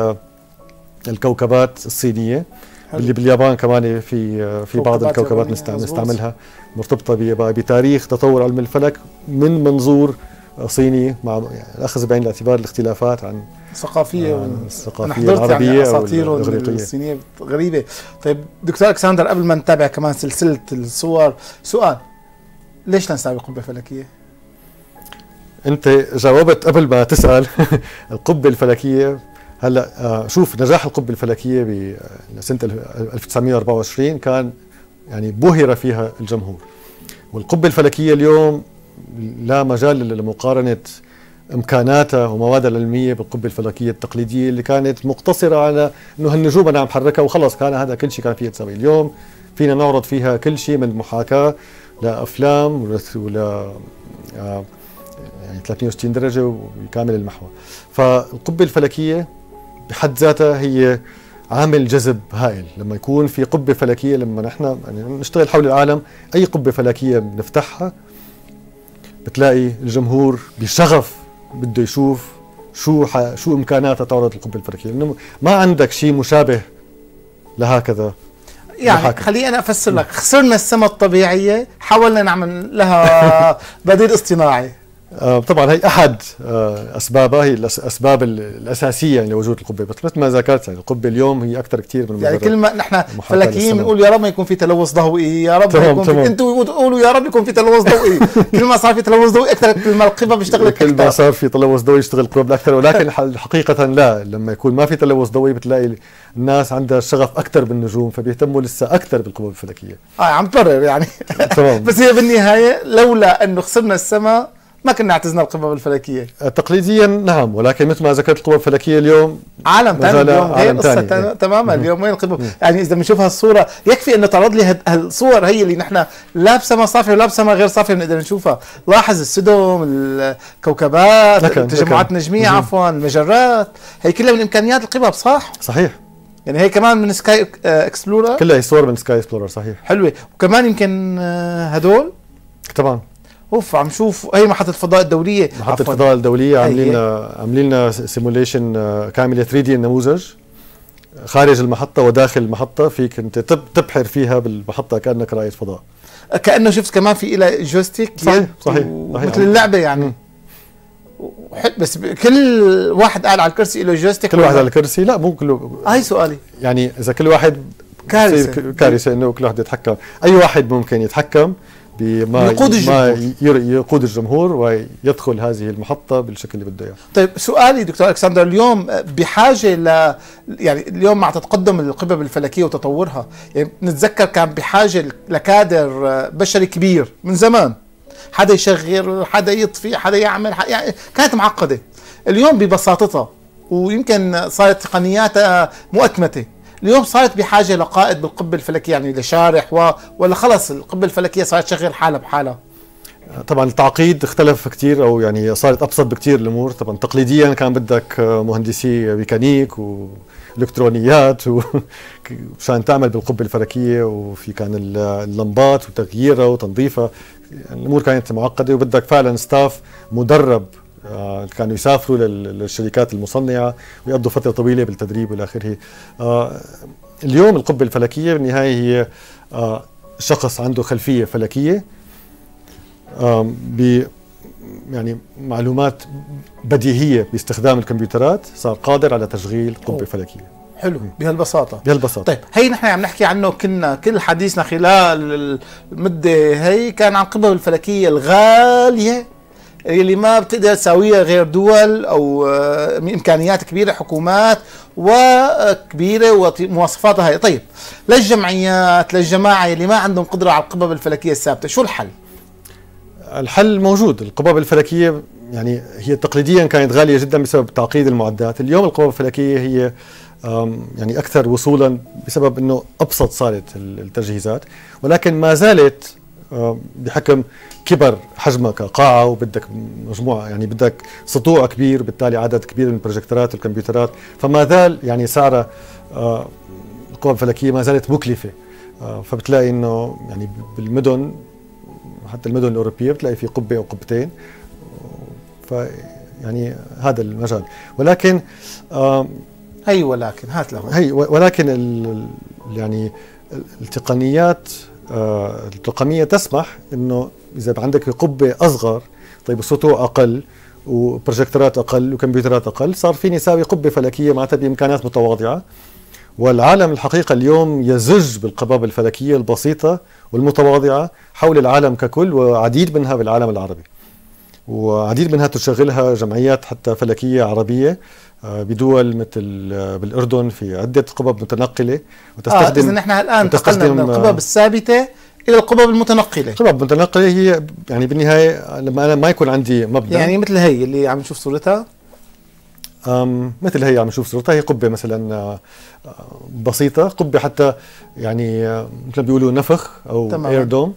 الكوكبات الصينية حلو. اللي باليابان كمان في في بعض الكوكبات نستعملها مرتبطة بتاريخ تطور علم الفلك من منظور صيني، مع الأخذ بعين الاعتبار الاختلافات عن
ثقافية
الثقافية العربية
يعني أساطير الصينية غريبة. طيب دكتور ألكسندر، قبل ما نتابع كمان سلسلة الصور، سؤال: ليش لا نستعمل قبة فلكية؟
أنت جاوبت قبل ما تسأل. القبة الفلكية هلا شوف نجاح القبة الفلكية بسنة ألف وتسعمئة وأربعة وعشرين كان يعني بهر فيها الجمهور، والقبة الفلكية اليوم لا مجال لمقارنة إمكاناتها وموادها العلمية بالقبة الفلكية التقليدية اللي كانت مقتصرة على إنه هالنجوم أنا عم حركها وخلص، كان هذا كل شيء كان فيها تسوي. اليوم فينا نعرض فيها كل شيء من محاكاة لأفلام ولا يعني ثلاثمئة وستين درجة وكامل المحور. فالقبة الفلكية بحد ذاتها هي عامل جذب هائل. لما يكون في قبة فلكية، لما نحن يعني نشتغل حول العالم أي قبة فلكية بنفتحها بتلاقي الجمهور بشغف بده يشوف شو شو إمكاناتها تعرض القبة الفلكية، لأنه ما عندك شيء مشابه لهكذا.
يعني خليني أنا أفسر لك، خسرنا السماء الطبيعية، حاولنا نعمل لها بديل اصطناعي.
آه طبعا هي احد آه اسبابها، هي الاسباب الاساسيه يعني لوجود القبه، بس مثل ما ذكرت يعني القبه اليوم هي اكثر كثير من
يعني كل ما نحن فلكيين بنقول يا رب ما يكون في تلوث ضوئي، يا رب ما يكون في، انتم تقولوا يا رب يكون في تلوث ضوئي. كل ما صار في تلوث ضوئي اكثر، كل ما القبه بيشتغل اكثر،
كل ما صار في تلوث ضوئي يشتغل القبب اكثر. ولكن حقيقه لا، لما يكون ما في تلوث ضوئي بتلاقي الناس عندها شغف اكثر بالنجوم، فبيهتموا لسه اكثر بالقبب الفلكيه.
اه عم تبرر يعني. تمام. بس هي بالنهايه لولا انه خسرنا السماء ما كنا اعتزنا القبب الفلكيه.
تقليديا نعم، ولكن مثل ما ذكرت القبب الفلكيه اليوم
عالم ثاني، اليوم غير قصه تماما. اليوم وين القبب؟ يعني اذا بنشوف هالصوره يكفي انه تعرض لي هالصور هي اللي نحن لا بسما صافيه ولا بسما غير صافيه بنقدر نشوفها. لاحظ السدم، الكوكبات، التجمعات النجميه، عفوا المجرات، هي كلها من امكانيات القبب. صح؟
صحيح.
يعني هي كمان من سكاي اكسبلورر،
كلها هي صور من سكاي اكسبلورر. صحيح.
حلوه. وكمان يمكن هدول
طبعا.
اوف عم شوف هي محطة الفضاء الدولية،
محطة الفضاء الدولية عاملين لنا عاملين لنا سيموليشن كاملة ثري دي النموذج خارج المحطة وداخل المحطة، فيك انت تبحر فيها بالمحطة كأنك رائد فضاء،
كأنه شفت كمان في إلى جويستيك.
صحيح صحيح
مثل اللعبة يعني. بس كل واحد قاعد على الكرسي له جويستيك؟
كل واحد على الكرسي؟ لا مو كله.
هاي سؤالي،
يعني إذا كل واحد
كارثة
كارثة انه كل واحد يتحكم، أي واحد ممكن يتحكم بما
يقود الجمهور.
ما يقود الجمهور ويدخل هذه المحطة بالشكل اللي بده اياه.
طيب سؤالي دكتور ألكسندر، اليوم بحاجة ل يعني اليوم مع تقدم القبب الفلكية وتطورها، يعني نتذكر كان بحاجة لكادر بشري كبير من زمان، حدا يشغل، حدا يطفي، حدا يعمل، يعني كانت معقدة. اليوم ببساطتها ويمكن صارت تقنياتها مؤتمتة، اليوم صارت بحاجة لقائد بالقبة الفلكية، يعني لشارح و... ولا خلص القبة الفلكية صارت تشغل حالها بحالها؟
طبعا التعقيد اختلف كثير، او يعني صارت ابسط بكثير الامور. طبعا تقليديا كان بدك مهندسي ميكانيك والكترونيات ومشان تعمل بالقبة الفلكية، وفي كان اللمبات وتغييرها وتنظيفها، الامور كانت معقدة وبدك فعلا ستاف مدرب آه كانوا يسافروا للشركات المصنعة ويقضوا فترة طويلة بالتدريب والى اخره. آه اليوم القبة الفلكية بالنهاية هي آه شخص عنده خلفية فلكية آه ب يعني معلومات بديهية باستخدام الكمبيوترات، صار قادر على تشغيل قبة فلكية.
حلو بهالبساطة.
بهالبساطة.
طيب هي نحن عم نحكي عنه، كنا كل حديثنا خلال المدة هي كان عن القبب الفلكية الغالية اللي ما بتقدر تساويها غير دول او امكانيات كبيره، حكومات وكبيره ومواصفاتها هي. طيب للجمعيات، للجماعه اللي ما عندهم قدره على القبب الفلكيه الثابته، شو الحل؟
الحل موجود. القبب الفلكيه يعني هي تقليديا كانت غاليه جدا بسبب تعقيد المعدات. اليوم القبب الفلكيه هي يعني اكثر وصولا بسبب انه ابسط صارت التجهيزات، ولكن ما زالت بحكم كبر حجمها كقاعه وبدك مجموعه، يعني بدك سطوع كبير، بالتالي عدد كبير من البروجيكتورات والكمبيوترات، فما زال يعني سعرها القبب الفلكيه ما زالت مكلفه. فبتلاقي انه يعني بالمدن، حتى المدن الاوروبيه بتلاقي في قبه او قبتين، ف يعني هذا المجال. ولكن
هي ولكن هات له
هي ولكن ال يعني التقنيات الرقميه تسمح انه اذا عندك قبه اصغر، طيب السطوع اقل وبروجيكتورات اقل وكمبيوترات اقل، صار فيني اساوي قبه فلكيه معناتها بامكانات متواضعه. والعالم الحقيقه اليوم يزج بالقباب الفلكيه البسيطه والمتواضعه حول العالم ككل، وعديد منها بالعالم العربي، وعديد منها تشغلها جمعيات حتى فلكيه عربيه بدول مثل بالاردن في عده قبب متنقله
وتستخدم. اه اذا نحن الان انتقلنا من القبب الثابته الى القبب المتنقله.
القبب المتنقله هي يعني بالنهايه لما انا ما يكون عندي مبنى،
يعني مثل هي اللي عم نشوف صورتها،
أم مثل هي عم نشوف صورتها، هي قبه مثلا بسيطه، قبه حتى يعني مثل ما بيقولوا نفخ او اير دوم،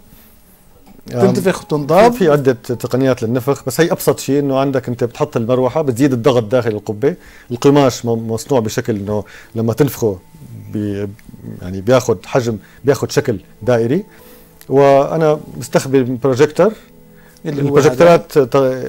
تنتفخ وتنضاب.
في عده تقنيات للنفخ، بس هي ابسط شيء انه عندك انت بتحط المروحه بتزيد الضغط داخل القبه، القماش مصنوع بشكل انه لما تنفخه بي يعني بياخذ حجم، بياخذ شكل دائري. وانا بستخدم بروجيكتور. البروجيكتورات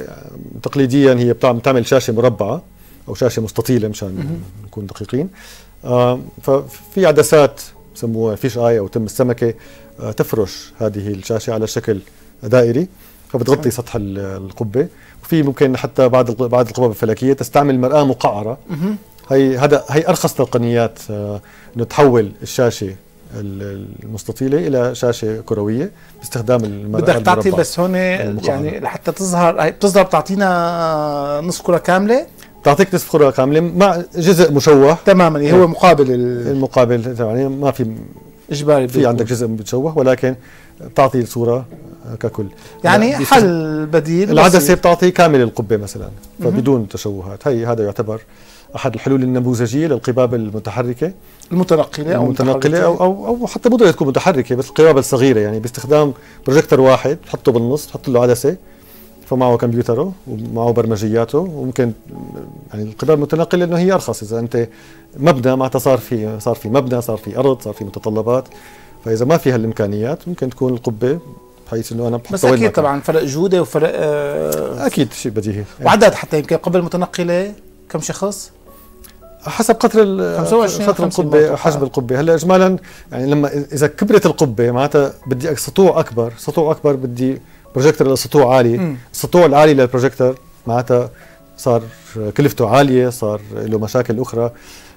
تقليديا هي بتعمل شاشه مربعه او شاشه مستطيله مشان نكون دقيقين. آه ففي عدسات بسموها فيش اي او تم السمكه آه تفرش هذه الشاشه على شكل دائري، فبتغطي سطح القبه. وفي ممكن حتى بعض بعض القبب الفلكيه تستعمل مرآة مقعره. هي هذا هي ارخص تقنيات آه انه تحول الشاشه المستطيله الى شاشه كرويه باستخدام المرآة.
بدك تعطي بس هون يعني لحتى تظهر، بتظهر بتعطينا نصف كره كامله،
تعطيك نصف كره كامله مع جزء مشوه
تماما، يعني هو مقابل
المقابل، يعني ما في
اجباري
في عندك جزء متشوه، ولكن بتعطي الصوره ككل.
يعني حل بديل.
العدسه بتعطي كامل القبه مثلا فبدون تشوهات. هي هذا يعتبر احد الحلول النموذجيه للقباب المتحركه
المتنقله
او المتنقله او او او حتى مو تكون متحركه، بس القباب الصغيره يعني باستخدام بروجيكتور واحد تحطه بالنص، تحط له عدسه، فمعه كمبيوتره ومعه برمجياته. وممكن يعني القباب المتنقله انه هي ارخص، اذا انت مبنى معناتها صار في صار في مبنى، صار في ارض، صار في متطلبات. فاذا ما في هالامكانيات ممكن تكون القبه بحيث انه انا بحط
بس اكيد طبعا فرق جوده وفرق آه
اكيد شيء بديهي.
وعدد حتى يمكن قبل المتنقله كم شخص؟
حسب قطر قطر القبه، حجم القبه. هلا اجمالا يعني لما اذا كبرت القبه معناتها بدي سطوع اكبر، سطوع اكبر بدي بروجيكتور لسطوع عالي. مم. السطوع العالي للبروجيكتور معناتها صار كلفته عاليه، صار له مشاكل اخرى.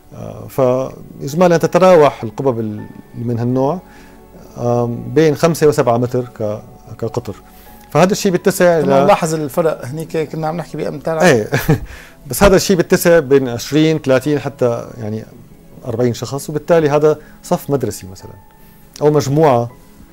فاجمالا تتراوح القبب اللي من هالنوع بين خمسة وسبعة متر كقطر. فهذا الشيء بيتسع
ل نلاحظ الفرق هنيك كنا عم نحكي بامتار.
ايه بس هذا الشيء بيتسع بين عشرين ثلاثين حتى يعني أربعين شخص، وبالتالي هذا صف مدرسي مثلا او مجموعه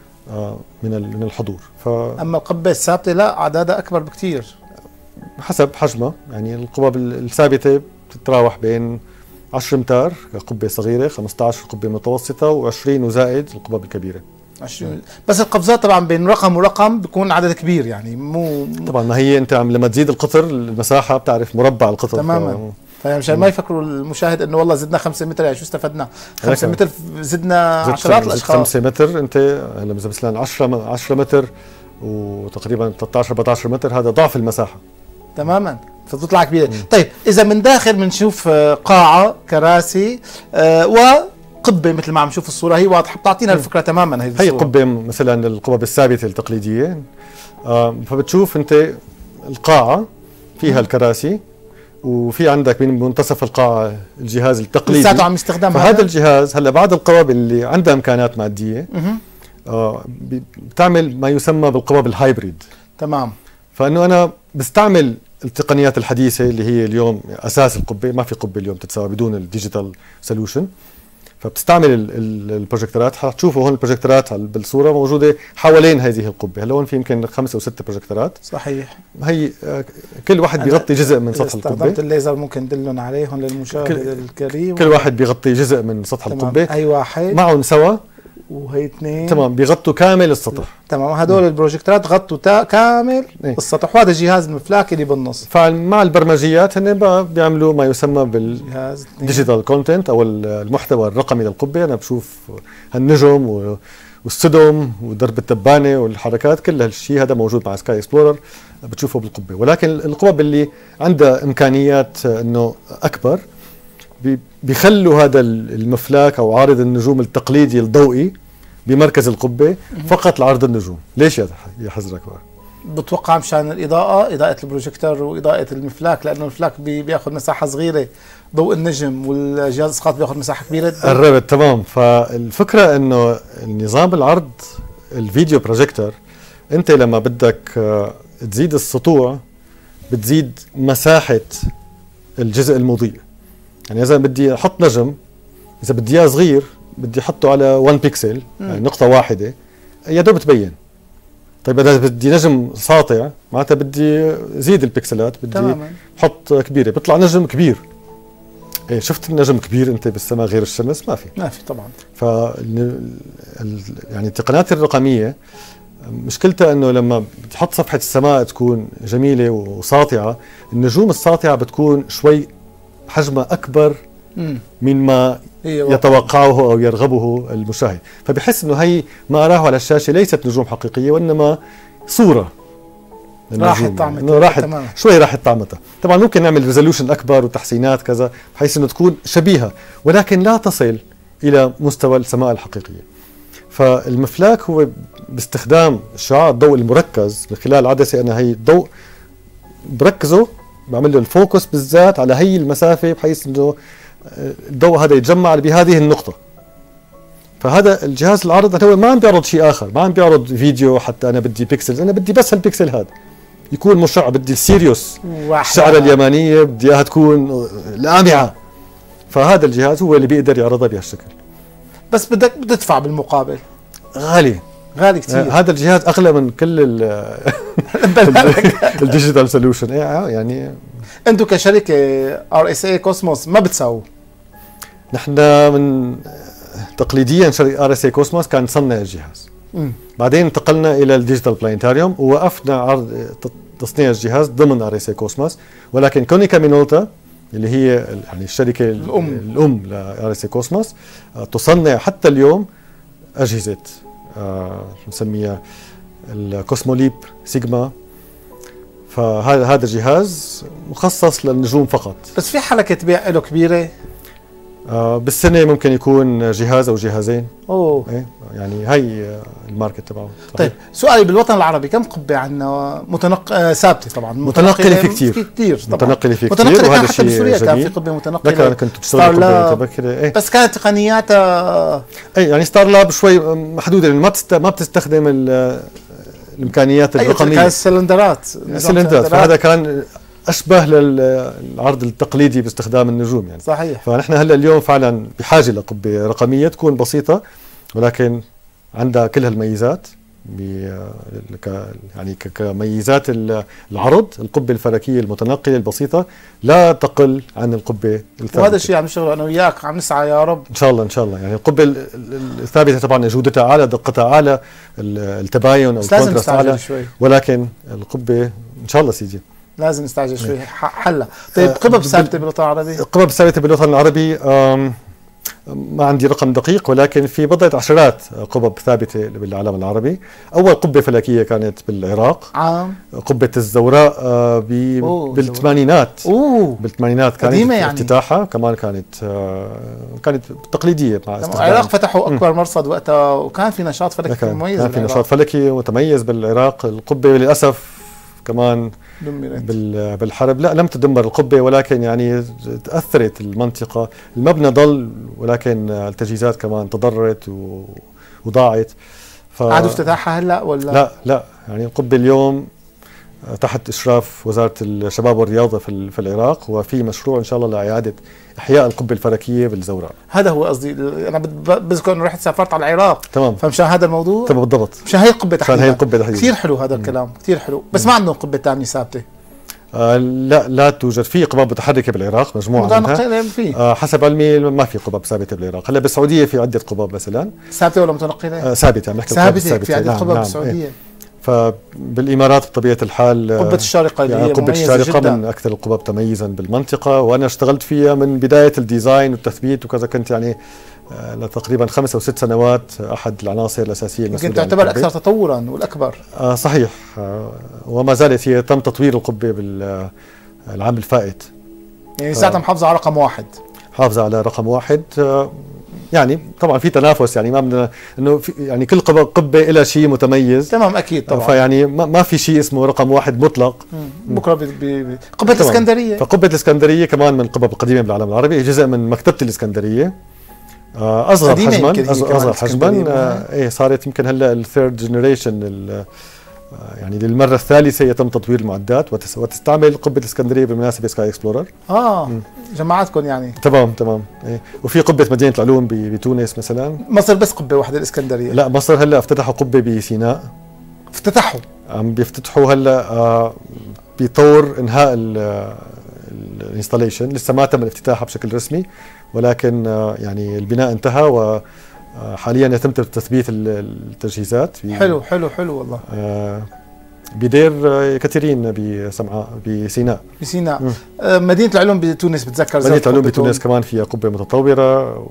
من من الحضور.
ف اما القبه الثابته لا، اعدادها اكبر بكثير
حسب حجمها. يعني القبب الثابته بتتراوح بين عشرة امتار كقبه صغيره، خمسة عشر قبه متوسطه، وعشرين وزائد القبب الكبيره
عشرين. بس القفزات طبعا بين رقم ورقم بيكون عدد كبير، يعني مو
طبعا ما هي انت عم لما تزيد القطر المساحه بتعرف مربع القطر
تماما. فمشان ما يفكروا المشاهد انه والله زدنا خمسة متر، يعني شو استفدنا؟ خمسة متر زدنا عشرات الاشخاص.
خمسة متر انت لما مثلا عشرة عشرة متر وتقريبا ثلاثة عشر أربعة عشر متر، هذا ضعف المساحه
تماما، فتطلع كبيره. طيب اذا من داخل بنشوف قاعه، كراسي آه وقبه مثل ما عم نشوف الصوره، هي واضحه بتعطينا الفكره تماما. هي
هي قبه مثلا القبب الثابته التقليديه. آه فبتشوف انت القاعه فيها الكراسي، وفي عندك من منتصف القاعه الجهاز التقليدي
لساته عم يستخدم.
فهذا الجهاز هلا بعض القبب اللي عندها امكانات ماديه آه بتعمل ما يسمى بالقبب الهايبريد.
تمام.
فانه انا بستعمل التقنيات الحديثه اللي هي اليوم اساس القبه، ما في قبه اليوم تتساوى بدون الديجيتال سولوشن. فبتستعمل ال- ال- البروجيكتورات. حتشوفوا هون البروجيكتورات بالصوره موجوده حوالين هذه القبه. هلا هون في يمكن خمسه او سته بروجيكتورات.
صحيح.
هي آه، كل واحد بيغطي جزء من سطح القبه.
استخدمت الليزر ممكن دلهم عليهم للمشاهد
كل-
الكريم.
كل واحد بيغطي جزء من سطح
تمام.
القبه
اي واحد
معهم سوا.
وهي اثنين.
تمام بيغطوا كامل السطح.
تمام. هدول البروجيكتورات غطوا تا كامل
إيه.
السطح، وهذا الجهاز المفلاكي اللي بالنص.
فمع البرمجيات هن بقى بيعملوا ما يسمى بال
جهاز اثنين.
ديجيتال كونتنت او المحتوى الرقمي للقبه. انا بشوف هالنجم و- والسدم وضرب التبانه والحركات، كل هالشيء هذا موجود مع سكاي اكسبلورر بتشوفه بالقبه. ولكن القبب اللي عندها امكانيات انه اكبر بي- بيخلوا هذا المفلاك او عارض النجوم التقليدي الضوئي بمركز القبه فقط لعرض النجوم. ليش يا يا حزرك بقى؟
بتوقع مشان الاضاءه، اضاءه البروجيكتور واضاءه المفلاك، لانه المفلاك بي- بياخذ مساحه صغيره، ضوء النجم، والجهاز الاسقاط بياخذ مساحه كبيره.
قربت تمام. فالفكره انه النظام العرض الفيديو بروجيكتور، انت لما بدك آه، تزيد السطوع بتزيد مساحه الجزء المضيء. يعني اذا بدي احط نجم، اذا بدي اياه صغير بدي احطه على واحد بيكسل، يعني نقطه واحده يا دوب تبين. طيب اذا بدي نجم ساطع معناتها بدي زيد البكسلات، بدي
تماما.
احط كبيره، بيطلع نجم كبير. إيه شفت النجم كبير انت بالسماء غير الشمس؟ ما في.
ما في طبعا.
ف يعني التقنيات الرقميه مشكلتها انه لما بتحط صفحه السماء تكون جميله وساطعه، النجوم الساطعه بتكون شوي حجمها اكبر
امم
مما
ايوه.
يتوقعه او يرغبه المشاهد، فبحس انه هي ما اراه على الشاشه ليست نجوم حقيقيه وانما صوره.
راحت طعمتها.
إنه راحت
تمام.
شوي راحت طعمتها. طبعا ممكن نعمل ريزولوشن اكبر وتحسينات كذا بحيث انه تكون شبيهه، ولكن لا تصل الى مستوى السماء الحقيقيه. فالمفلاك هو باستخدام شعاع الضوء المركز من خلال عدسه، انا هي الضوء بركزه، بعمل له الفوكس بالذات على هي المسافه بحيث انه الضوء هذا يتجمع بهذه النقطه. فهذا الجهاز العرض هو ما عم بيعرض شيء اخر، ما عم بيعرض فيديو حتى انا بدي بيكسلز، انا بدي بس هالبيكسل هذا يكون مشع، بدي السيريوس الشعره اليمانيه بدي اياها تكون لامعه. فهذا الجهاز هو اللي بيقدر يعرضها بهالشكل.
بس بدك بتدفع بالمقابل.
غالي
غالي كثير.
هذا الجهاز اغلى من كل الديجيتال سوليوشن. يعني
انتم كشركه ار اس اي كوسموس ما بتساووا؟
نحن من تقليديا شركه ار اس اي كوسموس كان نصنع الجهاز.
مم.
بعدين انتقلنا الى الديجيتال بلانيتاريوم ووقفنا عرض تصنيع الجهاز ضمن ار اس اي كوسموس، ولكن كونيكا مينولتا اللي هي يعني الشركه
الام
الام لار اس اي كوسموس تصنع حتى اليوم اجهزه آه نسميها الكوسموليب سيجما. فهذا هذا الجهاز مخصص للنجوم فقط.
بس في حركه بيع له كبيره؟
آه بالسنه ممكن يكون جهاز او جهازين.
اوه
ايه يعني هي الماركت تبعه.
طيب سؤالي، بالوطن العربي كم قبه عندنا متنق آه ثابته؟ طبعا
متنقله في كثير.
في كثير طبعا.
متنقله في كثير،
متنقله
وهذا
حتى
الشيء
بسوريا كان في
جميل.
قبه متنقله.
لكن انا كنت بشتغل قبه متبكره. ايه
بس كانت تقنياتها
اي يعني ستار لاب شوي محدوده، لان ما بتست... ما بتستخدم الامكانيات الرقميه.
كانت السلندرات.
السلندرات، فهذا كان اشبه للعرض التقليدي باستخدام النجوم يعني.
صحيح.
فنحن هلا اليوم فعلا بحاجه لقبه رقميه تكون بسيطه ولكن عندها كل هالميزات يعني كميزات العرض. القبه الفلكيه المتنقله البسيطه لا تقل عن القبه الثابته،
وهذا الشيء عم نشتغل انا وياك، عم نسعى يا رب
ان شاء الله ان شاء الله. يعني القبه الثابته طبعا جودتها اعلى، دقتها اعلى، التباين او الكونتراست اعلى،
شوي.
ولكن القبه ان شاء الله سيدي
لازم نستعجل شوي حلها. طيب قبب ثابته بالوطن العربي؟
قبب ثابته بالوطن العربي ما عندي رقم دقيق، ولكن في بضعة عشرات قبب ثابتة بالعالم العربي. أول قبة فلكية كانت بالعراق،
عام
قبة الزوراء بالثمانينات.
أوه.
بالثمانينات كانت
يعني.
افتتاحها كمان كانت كانت تقليدية مع
استخدام. العراق فتحوا أكبر مرصد وقتها وكان في نشاط فلكي مميز.
كان في نشاط فلكي متميز بالعراق. القبة للأسف كمان
دمرت
بالحرب، لا لم تدمر القبة ولكن يعني تأثرت المنطقة. المبنى ضل ولكن التجهيزات كمان تضررت وضاعت.
ف... عادوا افتتاحها هلا ولا؟
لا لا يعني القبة اليوم تحت إشراف وزارة الشباب والرياضة في في العراق، وفي مشروع إن شاء الله لإعادة إحياء القبة الفلكية بالزوراء.
هذا هو قصدي، أنا بذكر إنه رحت سافرت على العراق
تمام،
فمشان هذا الموضوع.
تمام بالضبط،
مشان هي القبة تحديدا.
هي القبة تحديدا.
كثير حلو هذا الكلام، كثير حلو، بس ما عندهم قبة ثانية ثابتة.
آه لا لا توجد. في قباب متحركة بالعراق مجموعة منها. آه حسب علمي ما في قباب ثابتة بالعراق. هلا بالسعودية في عدة قباب مثلا.
ثابتة ولا متنقلة؟
آه ثابتة، عم نحكي
ثابتة. ثابتة في عدة قباب بالسعودية.
نعم. فبالامارات بطبيعه الحال
قبة الشارقة اللي هي
قبة الشارقة
جداً.
من اكثر القباب تميزا بالمنطقه، وانا اشتغلت فيها من بدايه الديزاين والتثبيت وكذا. كنت يعني لتقريبا خمس او ست سنوات احد العناصر الاساسيه
المسؤولة. يمكن تعتبر اكثر تطورا والاكبر.
آه صحيح. آه وما زالت هي تم تطوير القبه بالعام الفائت.
يعني ساعتها محافظه على رقم واحد.
محافظه على رقم واحد. آه يعني طبعا في تنافس، يعني ما بدنا انه في يعني كل قبه قبه لها شيء متميز.
تمام اكيد طبعا.
فيعني ما, ما في شيء اسمه رقم واحد مطلق.
بكره بي بي قبه الاسكندريه.
فقبه الاسكندريه كمان من القبب القديمه بالعالم العربي، جزء من مكتبه الاسكندريه. اصغر حجما اصغر حجما. آه ايه صارت يمكن هلا الثيرد جنريشن، يعني للمره الثالثه يتم تطوير المعدات وتستعمل قبه الاسكندريه بالمناسبه سكاي اكسبلورر.
اه م. جماعتكم يعني.
تمام تمام. إيه. وفي قبه مدينه العلوم بتونس مثلا.
مصر بس قبه واحده الاسكندريه؟
لا، مصر هلا افتتحوا قبه بسيناء.
افتتحوا
عم بيفتتحوا هلا آه بطور انهاء الانستاليشن، لسه ما تم الافتتاح بشكل رسمي، ولكن آه يعني البناء انتهى و حاليا يتم تثبيت التجهيزات.
حلو حلو حلو والله.
آه بدير كثيرين بسمعاء بسيناء.
بسيناء. آه مدينة العلوم بتونس بتذكر.
مدينة العلوم بتونس كمان فيها قبة متطورة.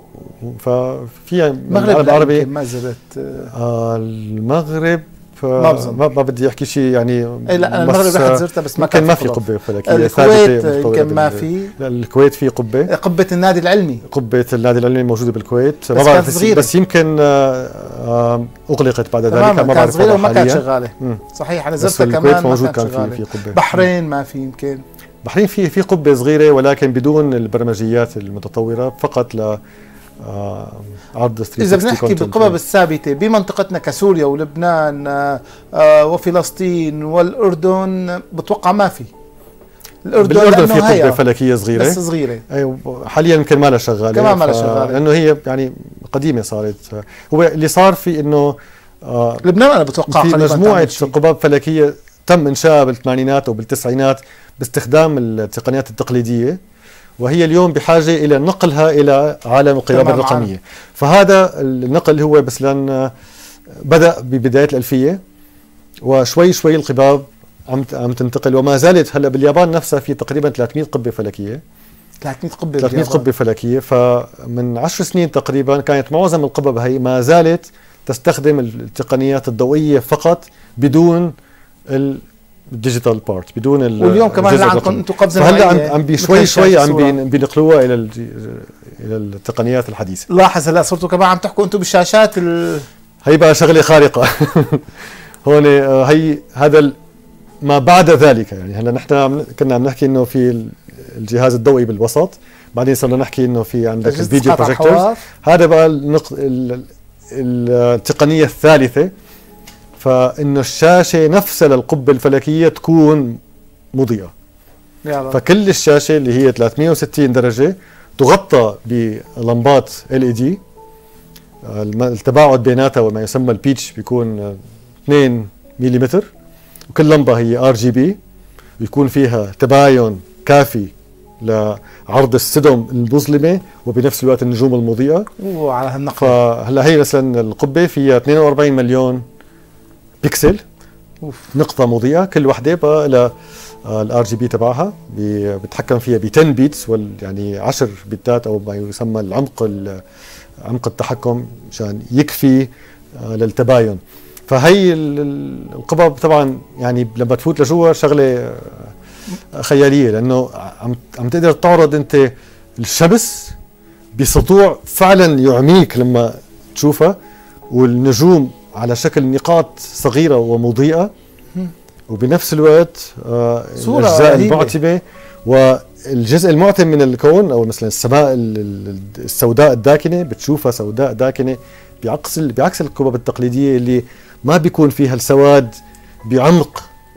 ففيها
المغرب العربي ما زرت.
آه المغرب
ما بظن.
ما, ما بدي احكي شيء يعني.
اي لا انا المغرب رحت زرتها بس ما كان
ما في قبه فلكيه.
الكويت يمكن ما في.
لا الكويت في قبه.
قبه النادي العلمي.
قبه النادي العلمي موجوده بالكويت.
بس كانت صغيره.
بس يمكن اغلقت بعد ذلك.
ما كانت صغيره وما كانت شغاله. صحيح انا زرتها كمان ما كانت شغاله. في قبه. بحرين ما في يمكن.
بحرين في في قبه صغيره ولكن بدون البرمجيات المتطوره، فقط ل آه عرض
إذا بنحكي بالقبب الثابتة بمنطقتنا كسوريا ولبنان آه وفلسطين والأردن، بتوقع ما في.
الأردن بالأردن في قبة فلكية صغيرة
بس صغيرة.
أيوة حاليا يمكن ما لها شغالة.
كمان ما لها شغالة.
لأنه هي يعني قديمة صارت. هو اللي صار في إنه
آه لبنان أنا بتوقع
في مجموعة قباب فلكية تم إنشائها بالثمانينات أو بالتسعينات باستخدام التقنيات التقليدية، وهي اليوم بحاجة إلى نقلها إلى عالم القيادة الرقمية. عارف. فهذا النقل هو بس لأن بدأ ببداية الألفية، وشوي شوي القباب عم عم تنتقل، وما زالت هلا باليابان نفسها في تقريبا ثلاثمئة قبة فلكية.
ثلاثمئة قبة
ثلاثمئة قبة فلكية. فمن عشر سنين تقريبا كانت معظم القبب هي ما زالت تستخدم التقنيات الضوئية فقط بدون ال الديجيتال بارت، بدون
واليوم كمان هلا عندكم انتم قفزه
هلا عم عم بشوي شوي عم بينقلوها الى الى التقنيات الحديثه.
لاحظ هلا صرتوا كمان عم تحكوا انتم بالشاشات ال...
هي بقى شغله خارقه. هون هي هذا ما بعد ذلك، يعني هلا نحن كنا عم نحكي انه في الجهاز الضوئي بالوسط، بعدين صرنا نحكي انه في عندك الفيديو بروجيكتورز. هذا بقى النق... التقنيه الثالثه، فإنه الشاشة نفسها للقبة الفلكية تكون مضيئة. فكل الشاشة اللي هي ثلاثمئة وستين درجة تغطى بلمبات إل إي دي، التباعد بيناتها وما يسمى البيتش بيكون اثنين ملم، وكل لمبة هي آر جي بي، بيكون فيها تباين كافي لعرض السدم المظلمة وبنفس الوقت النجوم المضيئة.
وعلى هالنقل
فهلا هي مثلا القبة فيها اثنين وأربعين مليون بيكسل. أوف. نقطة مضيئة، كل وحدة بقى لها الار جي بي تبعها بتحكم فيها ب عشرة بيتس، وال يعني عشر بيتات او ما يسمى العمق عمق التحكم مشان يكفي للتباين. فهي القبب طبعا يعني لما تفوت لجوا شغلة خيالية، لانه عم عم تقدر تعرض انت الشمس بسطوع فعلا يعميك لما تشوفها، والنجوم على شكل نقاط صغيرة ومضيئة، وبنفس الوقت آه الأجزاء المعتمة والجزء المعتم من الكون، أو مثلا السماء السوداء الداكنة بتشوفها سوداء داكنة، بعكس بعكس القبب التقليدية اللي ما بيكون فيها السواد بعمق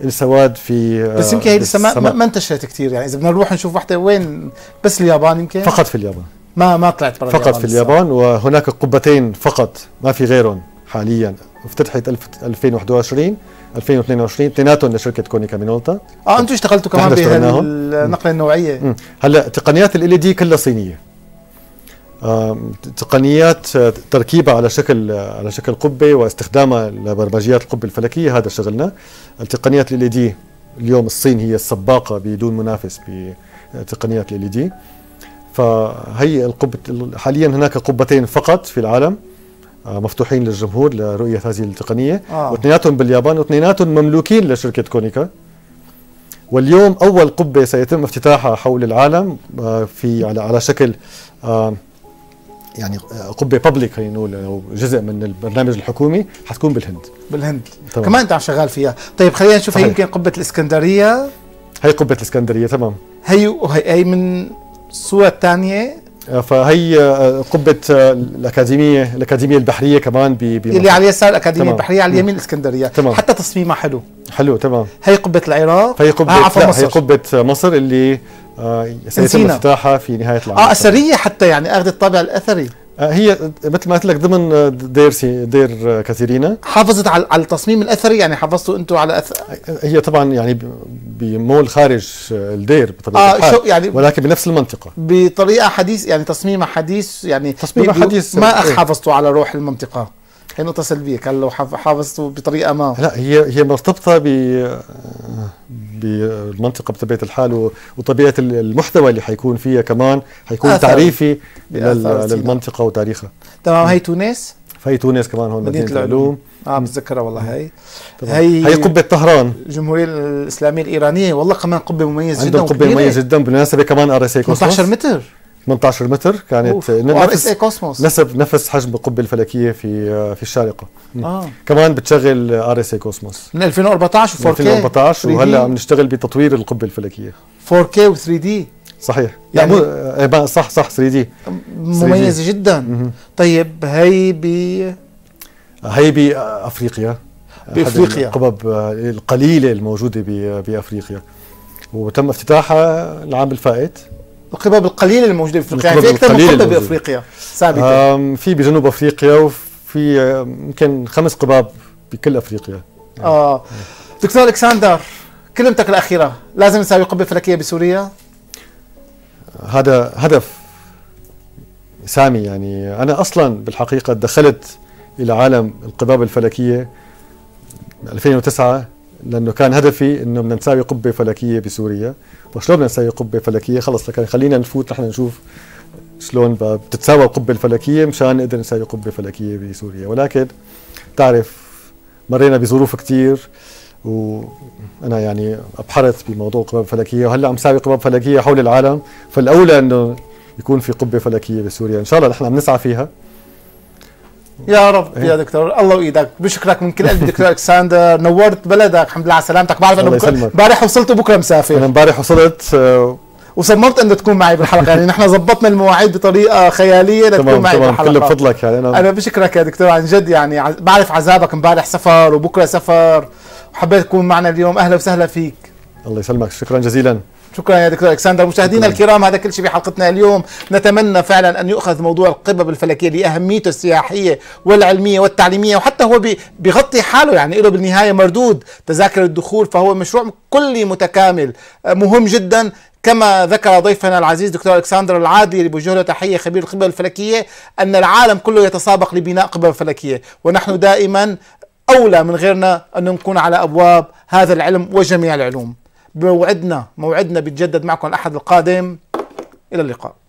السواد في
بس يمكن هي لسه ما, ما انتشرت كثير، يعني اذا بدنا نروح نشوف وحده وين، بس اليابان يمكن
فقط في اليابان،
ما ما طلعت برا
فقط في اليابان. وهناك قبتين فقط ما في غيرهم حاليا، افتتحت ألفين وواحد وعشرين ألفين واثنين وعشرين، اثنيناتهم لشركه كونيكا مينولتا.
اه انتم اشتغلتوا كمان بهالنقله النوعيه.
مم. هلا تقنيات ال دي كلها صينيه، آه تقنيات تركيبها على شكل على شكل قبه واستخدامها لبرمجيات القبه الفلكيه، هذا شغلنا. التقنيات ال دي اليوم الصين هي السباقه بدون منافس بتقنيات ال دي. فهي القبه حاليا هناك قبتين فقط في العالم مفتوحين للجمهور لرؤية هذه التقنية، آه. واثنيناتهم باليابان، واثنيناتهم مملوكين لشركة كونيكا. واليوم أول قبة سيتم افتتاحها حول العالم في على على شكل يعني قبة بابليك، خلينا نقول أو جزء من البرنامج الحكومي، حتكون بالهند.
بالهند طبعا. كمان أنت عم شغال فيها. طيب خلينا نشوف، هي يمكن قبة الإسكندرية.
هي قبة الإسكندرية تمام.
هي هي من الصورة الثانية.
فهي قبة الأكاديمية الأكاديمية البحرية كمان ب
اللي على اليسار الأكاديمية تمام. البحرية على اليمين الإسكندرية تمام. حتى تصميمها حلو
حلو تمام.
هي قبة العراق.
هي قبة لا مصر. هي قبة مصر اللي آه سيتم افتتاحها في نهاية العام.
اه أثرية حتى، يعني أخذت الطابع الأثري.
آه هي مثل ما قلت لك ضمن دير سي دير كاترينا.
حافظت على على التصميم الأثري، يعني حافظتوا أنتم على أث...
هي طبعا يعني بمول خارج الدير بطبيعة
آه الحال، يعني
ولكن بنفس المنطقة
بطريقة حديث، يعني تصميمها حديث، يعني
تصميمها حديث.
ما حافظتوا على روح المنطقة. هي نقطة سلبية، كان لو حافظتوا بطريقة ما.
لا هي هي مرتبطة ب بالمنطقة بطبيعة الحال، وطبيعة المحتوى اللي حيكون فيها كمان حيكون تعريفي للمنطقة وتاريخها.
تمام. هي تونس.
فهي تونس كمان هون مدينة العلوم.
اه بتذكرها والله. هي
هي هي قبة طهران
الجمهورية الإسلامية الإيرانية، والله كمان قبة مميزة جدا.
عندهم قبة مميزة جدا بالمناسبة، كمان ار اس اي كوسموس
ثمانية عشر متر
ثمانية عشر متر كانت
نفس كوسموس،
نسب نفس حجم القبة الفلكية في في الشارقة.
آه.
كمان بتشغل ار اس اي كوسموس
من ألفين وأربعطعش و فور كي
ألفين وأربعطعش، وهلا عم نشتغل بتطوير القبة الفلكية
فور كي و ثري دي.
صحيح
يعني
يعني صح صح ثري دي
مميزة جدا. م-م. طيب هي ب
هي بأفريقيا،
بأفريقيا
القبب القليلة الموجودة بأفريقيا، وتم افتتاحها العام الفائت.
القبب القليلة الموجودة بأفريقيا، يعني في أكثر من قبة بأفريقيا ثابتة.
في بجنوب أفريقيا، وفي يمكن خمس قباب بكل أفريقيا.
آه دكتور ألكسندر، كلمتك الأخيرة، لازم نسوي قبة فلكية بسوريا؟
هذا هدف سامي. يعني أنا أصلا بالحقيقة دخلت إلى عالم القباب الفلكية ألفين وتسعة، لأنه كان هدفي إنه بدنا نساوي قبة فلكية بسوريا. وشلون بدنا نساوي قبة فلكية؟ خلص لكن خلينا نفوت نحن نشوف شلون بتتساوى القبة الفلكية مشان نقدر نساوي قبة فلكية بسوريا. ولكن تعرف مرينا بظروف كتير، وأنا يعني أبحرت بموضوع القباب الفلكية، وهلا عم ساوي قباب فلكية حول العالم، فالأولى إنه يكون في قبة فلكية بسوريا. إن شاء الله نحن عم نسعى فيها
يا رب. إيه؟ يا دكتور الله وإيدك، بشكرك من كل قلبي دكتور ألكسندر، نورت بلدك، الحمد لله على سلامتك. بعرف انه امبارح وصلت وبكره مسافر.
انا امبارح وصلت آه
وصممت انه تكون معي بالحلقه، يعني نحن ظبطنا المواعيد بطريقه خياليه لتكون معي
طبعاً
بالحلقه.
كله بفضلك. يعني انا
انا بشكرك يا دكتور عن جد، يعني بعرف عذابك، امبارح سفر وبكره سفر، وحبيت تكون معنا اليوم. اهلا وسهلا فيك.
الله يسلمك، شكرا جزيلا.
شكرا يا دكتور ألكسندر. مشاهدينا الكرام، هذا كل شيء بحلقتنا اليوم. نتمنى فعلا أن يؤخذ موضوع القبب الفلكية لأهميته السياحية والعلمية والتعليمية، وحتى هو بيغطي حاله، يعني له بالنهاية مردود تذاكر الدخول، فهو مشروع كلي متكامل مهم جدا. كما ذكر ضيفنا العزيز دكتور ألكسندر العادلي اللي بوجه له تحية، خبير القبب الفلكية، أن العالم كله يتسابق لبناء قبب فلكية، ونحن دائما أولى من غيرنا أن نكون على أبواب هذا العلم وجميع العلوم. موعدنا موعدنا بيتجدد معكم الأحد القادم. إلى اللقاء.